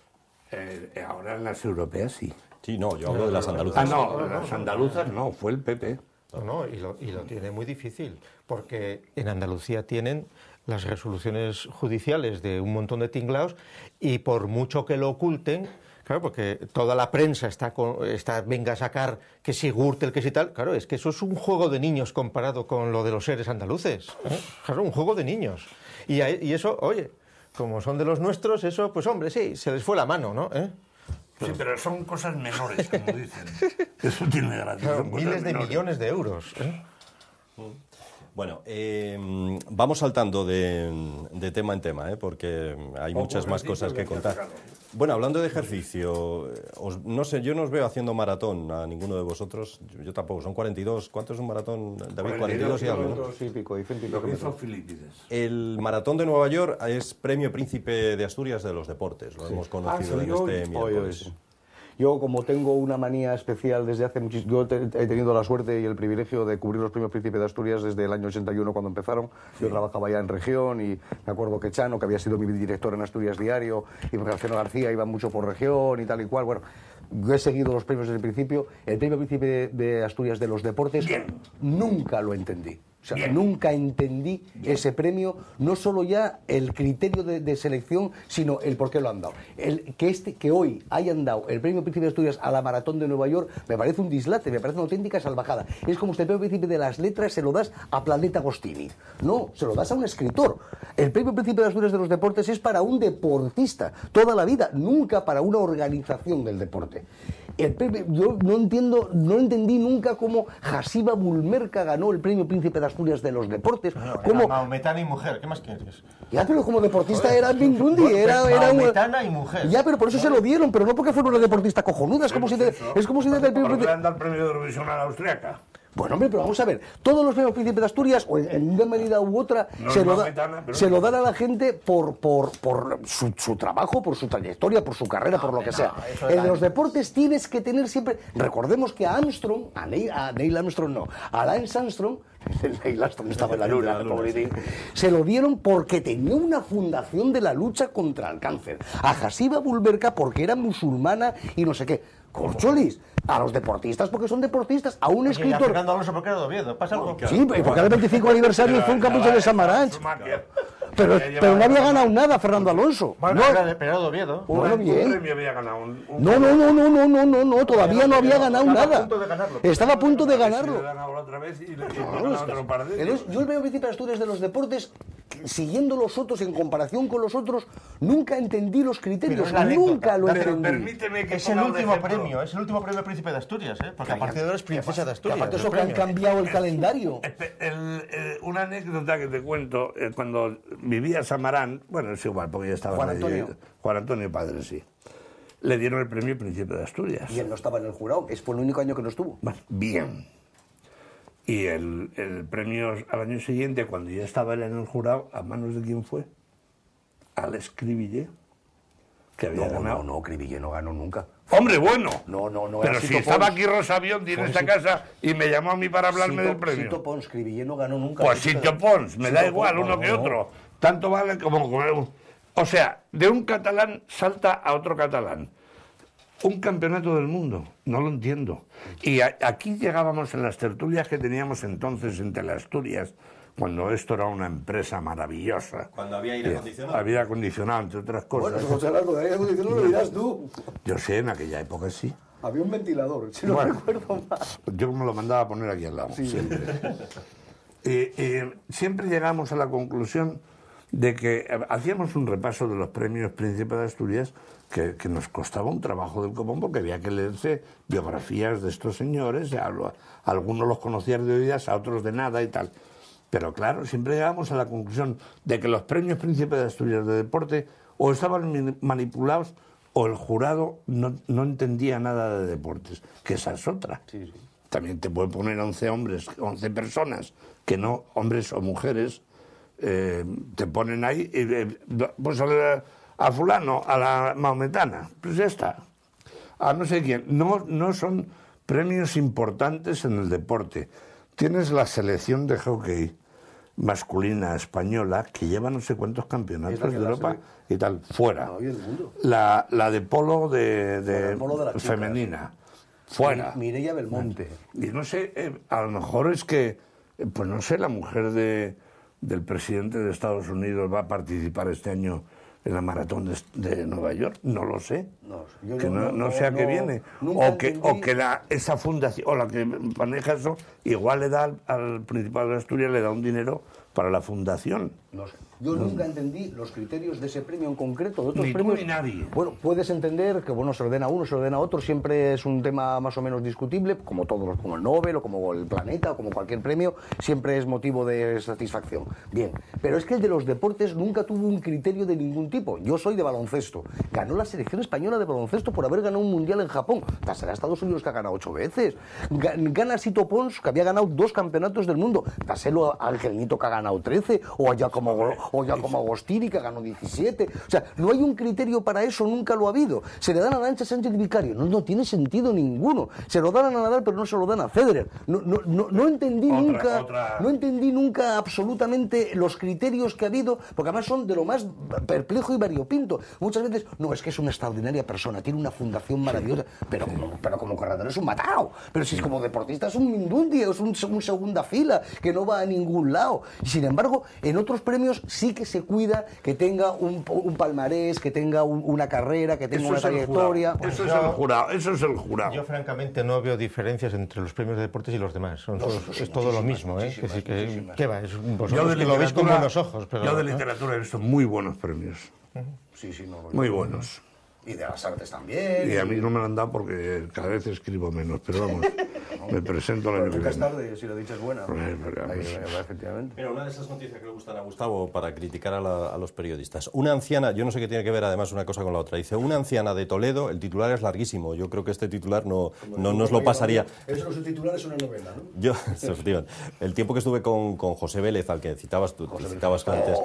D: Eh, ahora en las europeas sí.
A: Sí, no, yo hablo de las andaluzas.
D: Ah, no, las andaluzas no, fue el P P.
C: No, no, y lo, y lo tiene muy difícil, porque en Andalucía tienen las resoluciones judiciales de un montón de tinglaos y por mucho que lo oculten... Claro, porque toda la prensa está, con, está venga a sacar que si Gürtel, que si tal. Claro, es que eso es un juego de niños comparado con lo de los seres andaluces. ¿eh? Claro, un juego de niños. Y, y eso, oye, como son de los nuestros, eso, pues hombre, sí, se les fue la mano, ¿no? ¿Eh?
D: Sí, pero son cosas menores, como dicen. Eso tiene gracia.
C: Claro,
D: son cosas
C: miles de
D: menores.
C: millones de euros. ¿eh?
A: Bueno, eh, vamos saltando de, de tema en tema, ¿eh? Porque hay muchas más cosas que contar. Bueno, hablando de ejercicio, os- no sé, yo no os veo haciendo maratón a ninguno de vosotros. Yo, yo tampoco, son cuarenta y dos. ¿Cuánto es un maratón, David? cuarenta y dos y algo, ¿no?
B: Sí, pico, y ciento y
D: Lo
B: pico
D: que hizo
B: metros.
D: Filipides.
A: El maratón de Nueva York es premio Príncipe de Asturias de los deportes. Lo hemos conocido
B: Ah, sí,
A: en
B: hoy,
A: este
B: hoy, hoy,
A: miércoles.
B: sí. Yo, como tengo una manía especial desde hace muchísimo... Yo te- he tenido la suerte y el privilegio de cubrir los premios Príncipe de Asturias desde el año ochenta y uno, cuando empezaron. Yo trabajaba ya en región y me acuerdo que Chano, que había sido mi director en Asturias Diario, y Marcelo García iban mucho por región y tal y cual. Bueno, yo he seguido los premios desde el principio. El premio Príncipe de, de Asturias de los deportes nunca lo entendí. O sea,
D: Bien.
B: nunca entendí ese premio, no solo ya el criterio de, de selección, sino el por qué lo han dado. El, que, este, que hoy hayan dado el premio Príncipe de Asturias a la Maratón de Nueva York me parece un dislate, me parece una auténtica salvajada. Es como si el premio Príncipe de las Letras se lo das a Planeta Agostini. No, se lo das a un escritor. El premio Príncipe de Asturias de los deportes es para un deportista, toda la vida, nunca para una organización del deporte. El premio, yo no entiendo, no entendí nunca cómo Hasiba Bulmerka ganó el premio Príncipe de Asturias de los deportes.
C: No,
B: Cómo-
C: era maometana y mujer, ¿qué más quieres?
B: ya, pero como deportista era Mingundi,
C: Bueno,
B: era,
C: pero
B: era un-
C: maometana y mujer.
B: Ya, pero por eso se lo dieron, pero no porque fuera una deportista cojonuda. Es como si de- es como si desde el
D: ¿Por
B: premio
D: qué le
B: Príncipe-
D: han dado el premio de Eurovisión a la austriaca?
B: Bueno, hombre, pero vamos a ver, todos los premios Príncipe de Asturias, o en, en una medida u otra,
D: No
B: se,
D: es
B: lo, da-
D: maometana, pero-
B: se lo dan a la gente por, por, por su, su trabajo, por su trayectoria, por su carrera, por lo que sea.
C: eso es
B: En
C: la-
B: los deportes tienes que tener siempre... Recordemos que a Armstrong, a Neil, a Neil Armstrong no, a Lance Armstrong, Neil Armstrong estaba en la luna, pobretín, se lo dieron porque tenía una fundación de la lucha contra el cáncer. A Hasiba Bulmerka porque era musulmana y no sé qué. Corcholis, a los deportistas porque son deportistas, a un
C: Oye, y a
B: escritor...
C: Fernando Alonso, ¿por qué era de Oviedo? ¿Pasa algo?
B: Sí, porque era el veinticinco aniversario fue un capricho de Samaranch. Pero, pero no había ganado nada Fernando Alonso.
C: Bueno,
B: No,
C: era de, pero era de Oviedo.
B: bueno,
D: Un
B: bien.
D: premio había ganado. Un, un
B: No, no, no, no, no, no, no, no, todavía no había ganado
C: Estaba a
B: nada.
C: punto de ganarlo.
B: Estaba a punto de
D: A ver si
B: ganarlo.
D: le dan ahora otra vez y le, y le
B: Claro,
D: ganan
B: es que-
D: otro par de ellos.
B: Entonces, yo el premio Príncipe de Asturias de los deportes, siguiendo los otros, en comparación con los otros, nunca entendí los criterios,
C: Pero es la anécdota.
B: nunca lo
C: Pero
B: entendí.
D: Permíteme que
C: Es el
D: ponga un
C: último
D: ejemplo.
C: premio, es el último premio Príncipe de Asturias, ¿eh? Porque a partir de ahora es Princesa de
B: Y
C: Asturias.
B: aparte
C: el
B: eso que han
C: premio.
B: cambiado el calendario.
D: Espe- el, eh, una anécdota que te cuento, eh, cuando vivía Samarán, bueno, es igual, porque ya estaba
B: Juan
D: medio-
B: Antonio.
D: Juan Antonio Padre, sí. Le dieron el premio Príncipe de Asturias.
B: Y él no estaba en el jurado, es fue el único año que no estuvo.
D: Bueno, bien. Y el, el premio al año siguiente, cuando ya estaba él en el jurado, ¿a manos de quién fue? Alex Cribillé, que había
B: No,
D: ganado.
B: no, no, Cribillé no ganó nunca.
D: ¡Hombre, bueno!
B: No, no, no,
D: Pero
B: era
D: si
B: Sito
D: estaba
B: Pons.
D: aquí Rosa Biondi en esta casa y me llamó a mí para hablarme
B: Sito-
D: del premio.
B: Sito Pons, Cribillé no ganó nunca.
D: Pues Sitio Pons, me da
B: Sito
D: igual
B: Pons,
D: uno
B: no,
D: que
B: no.
D: otro. Tanto vale como... como- O sea, de un catalán salta a otro catalán. Un campeonato del mundo, no lo entiendo. Y a- aquí llegábamos en las tertulias que teníamos entonces en Teleasturias, cuando esto era una empresa maravillosa.
A: Cuando había aire
D: Eh,
A: acondicionado.
D: Había acondicionado, entre otras cosas.
B: Bueno, José Arnaldo, de aire acondicionado lo dirás tú.
D: Yo sé, en aquella época sí.
B: Había un ventilador, si no
D: Bueno.
B: recuerdo mal.
D: Yo me lo mandaba a poner aquí al lado, siempre. Eh, eh, siempre llegamos a la conclusión de que eh, hacíamos un repaso de los premios Príncipe de Asturias que, que nos costaba un trabajo del copón porque había que leerse biografías de estos señores, a lo- a algunos los conocías de oídas, a otros de nada y tal. Pero claro, siempre llegamos a la conclusión de que los premios Príncipe de Asturias de deporte o estaban mi- manipulados o el jurado no, no entendía nada de deportes, que esa es otra. También te puede poner once hombres, once personas, que no, hombres o mujeres, eh, te ponen ahí, y, eh, pues a, a fulano, a la maometana, pues ya está. A no sé quién. No, no son premios importantes en el deporte. Tienes la selección de hockey masculina española que lleva no sé cuántos campeonatos
B: Es la que
D: de
B: la
D: Europa
B: se
D: y tal, fuera.
B: No, y el mundo.
D: La, la de polo de, de
B: Bueno, el polo de las chicas.
D: femenina, fuera.
B: Mireia Belmonte.
D: Y no sé, eh, a lo mejor es que, eh, pues no sé, la mujer de, del presidente de Estados Unidos va a participar este año en la maratón de, de Nueva York, no lo sé.
B: No, yo
D: que
B: no-
D: no,
B: no-
D: no sé a qué
B: no-
D: viene.
B: nunca
D: O que,
B: entendí-
D: o que la, esa fundación, o la que maneja eso, igual le da al, al Principado de Asturias, le da un dinero para la fundación.
B: No sé. Yo no. nunca entendí los criterios de ese premio en concreto, de otros
D: ni
B: premios.
D: Tú, ni nadie.
B: Bueno, puedes entender que bueno, se ordena a uno, se ordena a otro, siempre es un tema más o menos discutible, como todos los, como el Nobel o como el Planeta o como cualquier premio, siempre es motivo de satisfacción. Bien, pero es que el de los deportes nunca tuvo un criterio de ningún tipo. Yo soy de baloncesto. Ganó la selección española de baloncesto por haber ganado un mundial en Japón. Será Estados Unidos que ha ganado ocho veces. Gana Sito Pons, que había ganado dos campeonatos del mundo. Dáselo a Angelito, que ha ganado trece, o a Giacomo, o Giacomo Agostini, que ganó diecisiete. O sea, no hay un criterio para eso, nunca lo ha habido. Se le dan a Arantxa Sánchez Vicario. No, no tiene sentido ninguno. Se lo dan a Nadal, pero no se lo dan a Federer. No, no, no, no entendí
D: otra,
B: nunca,
D: otra...
B: no entendí nunca absolutamente los criterios que ha habido, porque además son de lo más perplejo y variopinto. Muchas veces, no, es que es una extraordinaria persona, tiene una fundación maravillosa, pero como, pero como corredor es un matao. Pero si es como deportista es un mindundi, es un, un segunda fila, que no va a ningún lado. Y sin embargo, en otros premios sí que se cuida que tenga un, un palmarés, que tenga un, una carrera, que tenga
D: eso
B: una trayectoria.
D: Pues eso
C: yo,
D: es el jurado, eso es el jurado.
C: Yo francamente no veo diferencias entre los premios de deportes y los demás. Son
B: No,
C: todos,
B: sí,
C: es todo lo mismo, ¿eh?
B: muchísimas,
C: Que, que,
B: muchísimas.
C: ¿Qué va? Es, vosotros
D: Yo de
C: que lo veis con buenos ojos. Pero,
D: yo de
C: ¿no?
D: literatura he visto muy buenos premios.
B: Sí, sí, no,
D: Muy buenos.
B: Y de las artes también.
D: Y a mí no me lo han dado porque cada vez escribo menos, pero vamos, me presento el año que
B: Nunca es
D: viene.
B: tarde, si la dicha es buena.
D: Pues, pero,
B: Ahí,
D: pues,
B: ahí va, efectivamente.
A: Mira, una de esas noticias que le gustan a Gustavo para criticar a, la, a los periodistas. Una anciana, yo no sé qué tiene que ver además una cosa con la otra, dice, una anciana de Toledo, el titular es larguísimo, yo creo que este titular no, no nos lo pasaría.
B: Eso no es un titular, es una novela, ¿no?
A: Yo, efectivamente, el tiempo que estuve con, con José Vélez, al que citabas tú, citabas tú antes,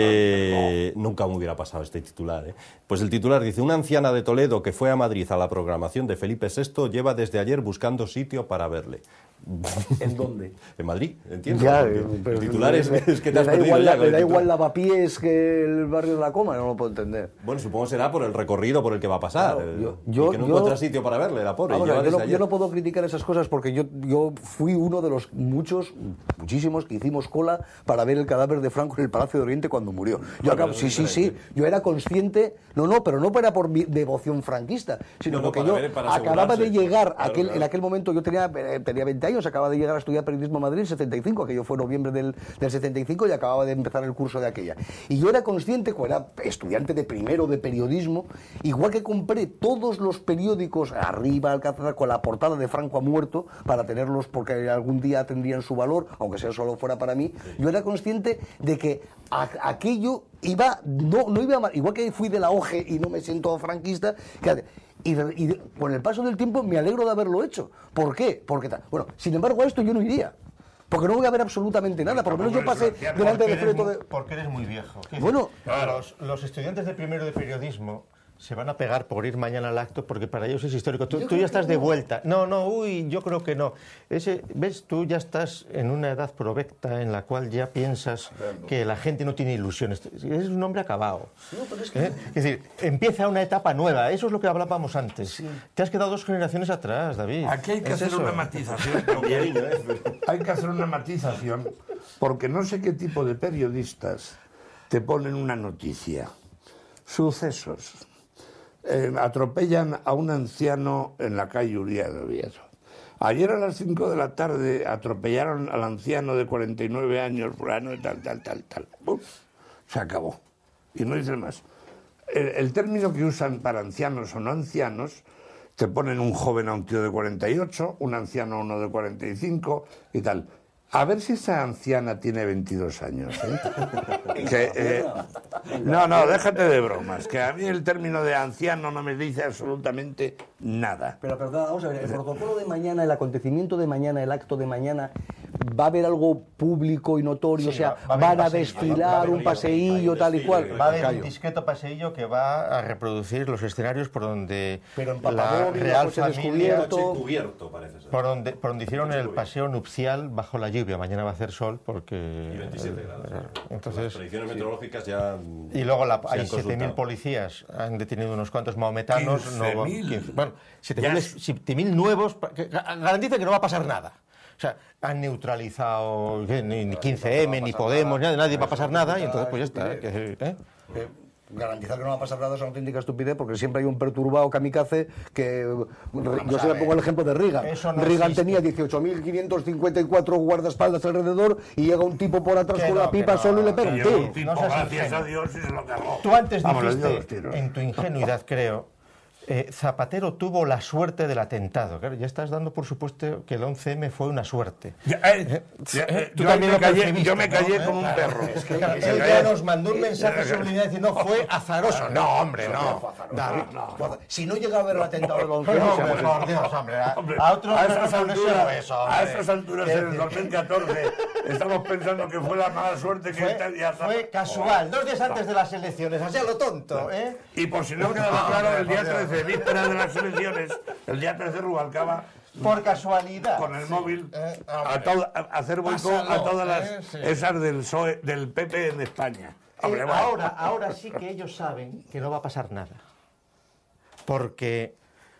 A: eh, nunca me hubiera pasado este titular. ¿eh? Pues el titular dice, una anciana de Toledo que fue a Madrid a la programación de Felipe sexto lleva desde ayer buscando sitio para verle.
B: ¿En dónde?
A: En Madrid, entiendo.
B: Ya,
A: el
B: pero
A: titular es, es que te
B: le
A: has
B: da
A: perdido
B: igual,
A: ya
B: la-
A: con
B: Le
A: el
B: da
A: titular.
B: igual lavapiés que el barrio de la Coma, no lo puedo entender.
A: Bueno, supongo será por el recorrido por el que va a pasar.
B: Claro, yo-
A: eh,
B: yo-
A: y que no
B: yo-
A: encuentra sitio para verle, la pobre.
B: Vamos
A: y
B: a ver,
A: lleva
B: yo, no,
A: desde
B: yo
A: ayer.
B: no puedo criticar esas cosas porque yo, yo fui uno de los muchos, muchísimos, que hicimos cola para ver el cadáver de Franco en el Palacio de Oriente cuando murió. Yo acabo- sí, sí, sí, yo era consciente, no, no, pero no era por mi devoción franquista, sino
A: No, no,
B: porque
A: para
B: yo
A: ver, para
B: acababa de
A: asegurarse.
B: llegar,
A: Claro,
B: aquel,
A: claro.
B: en aquel momento yo tenía, eh, tenía veinte años, acababa de llegar a estudiar periodismo en Madrid en setenta y cinco, aquello fue noviembre del, del setenta y cinco y acababa de empezar el curso de aquella. Y yo era consciente, como era estudiante de primero de periodismo, igual que compré todos los periódicos arriba Alcázar con la portada de Franco ha muerto para tenerlos porque algún día tendrían su valor, aunque sea solo fuera para mí, yo era consciente de que a- aquello iba, no, no iba mal, igual que fui de la O G E y no me siento franquista, que, y, y con el paso del tiempo me alegro de haberlo hecho. ¿Por qué? Porque, ta- bueno, sin embargo a esto yo no iría. Porque no voy a ver absolutamente nada. Por lo menos yo pasé delante del féretro de...
C: Porque eres muy viejo. ¿Qué
B: Bueno,
C: dices? los, los estudiantes de primero de periodismo se van a pegar por ir mañana al acto porque para ellos es histórico. Tú, tú ya estás de vuelta. No, no, uy, yo creo que no. Ese, ¿ves? Tú ya estás en una edad provecta en la cual ya piensas que la gente no tiene ilusiones. Eres un hombre acabado. ¿Eh? Es decir, empieza una etapa nueva. Eso es lo que hablábamos antes. Te has quedado dos generaciones atrás, David.
D: Aquí hay que
C: Es
D: hacer
C: eso.
D: una matización también. Hay que hacer una matización porque no sé qué tipo de periodistas te ponen una noticia. Sucesos. Eh, atropellan a un anciano en la calle Uría de Oviedo. Ayer a las cinco de la tarde atropellaron al anciano de cuarenta y nueve años, fulano, y tal, tal, tal, tal. ¡Bum! Se acabó. Y no dicen más. El, el término que usan para ancianos o no ancianos, te ponen un joven a un tío de cuarenta y ocho, un anciano a uno de cuarenta y cinco y tal. A ver si esa anciana tiene veintidós años. ¿eh? Que, eh, no, no, déjate de bromas, que a mí el término de anciano no me dice absolutamente nada.
B: Pero perdón, vamos a ver, el protocolo de mañana, el acontecimiento de mañana, el acto de mañana, ¿va a haber algo público y notorio?
C: Sí,
B: o sea,
C: va- va a haber
B: van
C: un
B: a
C: paseillo,
B: desfilar,
C: va a haber
B: un
C: un
B: paseillo, tal y cual.
C: Va a haber un discreto paseillo que va a reproducir los escenarios por donde
B: Pero en
C: la
B: Papabóvil,
C: Real
B: coche
C: Familia,
B: descubierto.
A: Coche cubierto, parece ser.
C: por donde, por donde hicieron el paseo nupcial bajo la lluvia. Mañana va a hacer sol porque...
A: Y veintisiete grados. Las
C: Entonces,
A: predicciones meteorológicas ya...
C: y luego la,
A: se han
C: hay siete mil
A: consultado.
C: policías, han detenido unos cuantos maometanos. No, va-
D: quince mil.
C: quince bueno, siete
D: Ya
C: mil
D: es-
C: siete mil nuevos, pa- que ga- garantiza que no va a pasar nada. O sea, han neutralizado ¿qué? ni, ni quince eme, ni Podemos, nadie, nadie va a pasar nada y entonces pues ya está. que- ¿eh?
B: Eh, Garantizar que no va a pasar nada es una auténtica estupidez, porque siempre hay un perturbado kamikaze que... Yo siempre pongo el ejemplo de Reagan.
C: No
B: Reagan
C: existe.
B: tenía dieciocho mil quinientos cincuenta y cuatro guardaespaldas alrededor y llega un tipo por atrás
C: Que
B: con
C: no,
B: la pipa
C: que no,
B: solo y le
C: que
B: pega un
D: Llegó
B: tiro.
D: un tipo,
C: No seas
D: gracias
C: ingenuo.
D: a Dios, y se lo cargó.
C: Tú antes
D: Vamos, les dio
C: dijiste,
D: los tiros.
C: en tu ingenuidad creo, eh, Zapatero tuvo la suerte del atentado. Claro, ya estás dando por supuesto que el once eme fue una suerte.
D: Ya, eh, ya, eh,
C: Tú
D: yo,
C: también
D: me
C: lo
D: callé,
C: percibiste,
D: yo me
C: ¿no?
D: callé
C: Eh,
D: como un
C: claro,
D: perro.
C: es que
D: Y
C: él
D: se
C: ya
D: calló.
C: nos mandó un mensaje subliminal diciendo fue azaroso. No, hombre, no.
B: David, si no llega a ver el atentado del once
C: No,
B: eme,
C: hombre, por Dios, hombre. A,
D: Hombre,
C: a otros
D: a
C: no
D: esas
C: no les
D: alturas,
C: sirve eso,
D: a
C: hombre.
D: esas alturas
C: Es
D: en el
C: decir,
D: dos mil catorce estamos pensando que fue la mala suerte que
C: Fue,
D: este día
C: fue casual, dos días antes de las elecciones, así a lo tonto, ¿eh?
D: Y por si no quedaba claro, el día trece, víspera de las elecciones, el día trece Rubalcaba
C: Por casualidad.
D: con el
C: sí.
D: móvil
C: Eh,
D: a,
C: hombre.
D: to- a hacer boicot a
C: Pásalo,
D: todas las
C: eh, sí.
D: esas del P S O E, del P P en España. Hombre,
C: Eh,
D: bueno.
C: ahora, ahora sí que ellos saben que no va a pasar nada. Porque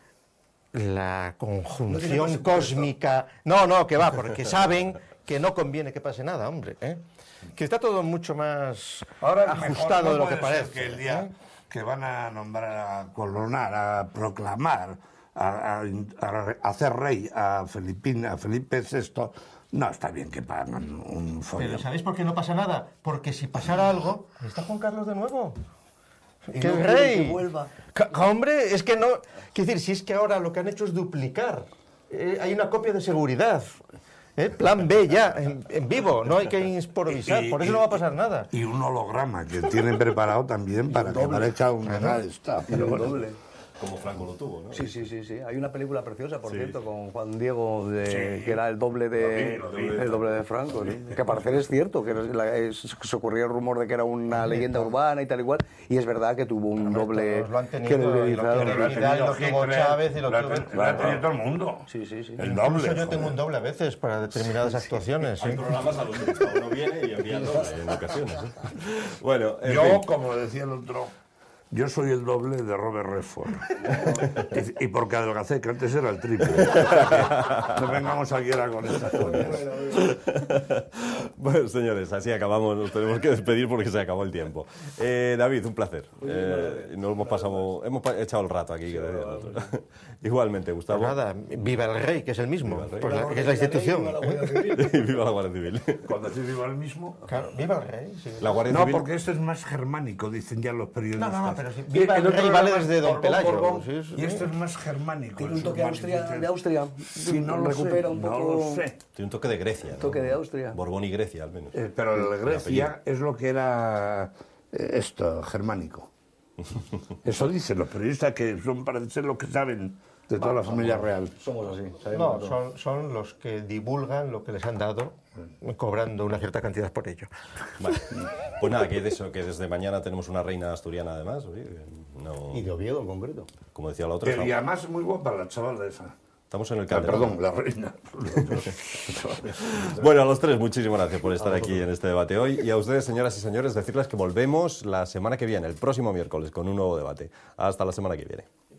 C: la conjunción cósmica... No, no, que va, porque saben que no conviene que pase nada, hombre. ¿eh? Que está todo mucho más
D: Ahora es mejor,
C: ajustado
D: no
C: de lo que
D: puede ser
C: parece.
D: que el día
C: ¿eh?
D: que van a nombrar, a coronar, a proclamar, a, a- a hacer rey a, Felipín, a Felipe sexto, no está bien que pagan un
C: Pero
D: follón.
C: ¿sabéis por qué no pasa nada? Porque si pasara algo, está Juan Carlos de nuevo.
B: Y
C: ¡Qué
B: no quieren
C: rey!
B: que vuelva.
C: Ca- Hombre, es que no... Quiero decir, si es que ahora lo que han hecho es duplicar. Eh, hay una copia de seguridad. ¿eh? Plan B ya, en, en vivo. No hay que improvisar.
D: Y-
C: Por eso
D: y-
C: no va a pasar nada.
D: Y un holograma que tienen preparado también para que parezca un canal. Está, pero
B: Un
D: bueno.
B: doble.
A: Como Franco lo tuvo, ¿no?
B: Sí, sí, sí, sí. Hay una película preciosa, por cierto, con Juan Diego, de, que era el doble de,
D: Lo vi, lo vi.
B: el doble de Franco. ¿sí? Que a parecer es cierto, que era- la- es- se ocurría el rumor de que era una leyenda urbana y tal y cual, y es verdad que tuvo un doble
C: todos lo han tenido,
B: que
C: y lo
B: utilizaron.
C: quieren.
D: Lo ha
C: Vidal,
D: tenido
C: lo tuvo
D: Hitler,
C: Chávez y lo
D: lo ha
C: tuvo-
D: ten- lo ha tenido todo el mundo.
B: Sí, sí, sí.
D: El
C: Incluso
D: doble.
C: yo tengo
D: joder.
C: un doble a veces para determinadas actuaciones.
A: Hay
C: ¿sí?
A: programas a los que cada uno viene y envía doble en ocasiones. ¿eh? Bueno, en
D: Yo,
A: fin.
D: como decía el otro, yo soy el doble de Robert Redford. y, y porque adelgacé, que antes era el triple. No vengamos aquí ahora con estas cosas.
A: Bueno, señores, así acabamos. Nos tenemos que despedir porque se acabó el tiempo. Eh, David, un placer. Eh, nos hemos pasado, hemos pa- echado el rato aquí. que decía el otro. Igualmente,
C: Pues
A: Gustavo.
C: nada, viva el rey, que es el mismo,
A: el rey.
C: pues la- que es la institución.
A: Viva la Guardia Civil.
D: Cuando se digo el mismo.
C: Claro, viva el rey. sí.
A: La Guardia
D: No,
A: Civil.
D: porque esto es más germánico, dicen ya los periodistas.
C: No, no, no, pero si- viva el
D: otro
C: rey
D: era
C: vale
D: más
C: desde Don
D: Borbón,
C: Pelayo,
D: Borbón,
C: sí, sí.
D: y esto es más germánico.
B: Tiene
D: en
B: un toque
D: sus
B: Austria,
D: manifestaciones.
B: de Austria.
D: Sí, no lo
B: recupera
D: sé,
B: un
D: no
B: poco.
D: lo sé.
A: Tiene un toque de Grecia. ¿no?
B: Toque de Austria.
A: Borbón y Grecia, al menos.
D: Eh, pero el Grecia es lo que era eh, esto, germánico. Eso dicen los periodistas, que son, parece ser los que saben de toda la familia real.
B: Somos así.
C: No, son, son los que divulgan lo que les han dado, cobrando una cierta cantidad por ello.
A: Vale. Pues nada, que, de eso, que desde mañana tenemos una reina asturiana además. oye, no-
B: Y de Oviedo en concreto.
A: como decía la otra,
D: Que-
A: estamos,
D: y además muy guapa la chavala esa.
A: estamos en el
D: Ah,
A: Calderón.
D: perdón, la reina.
A: Bueno, a los tres, muchísimas gracias por estar aquí en este debate hoy. Y a ustedes, señoras y señores, decirles que volvemos la semana que viene, el próximo miércoles, con un nuevo debate. Hasta la semana que viene.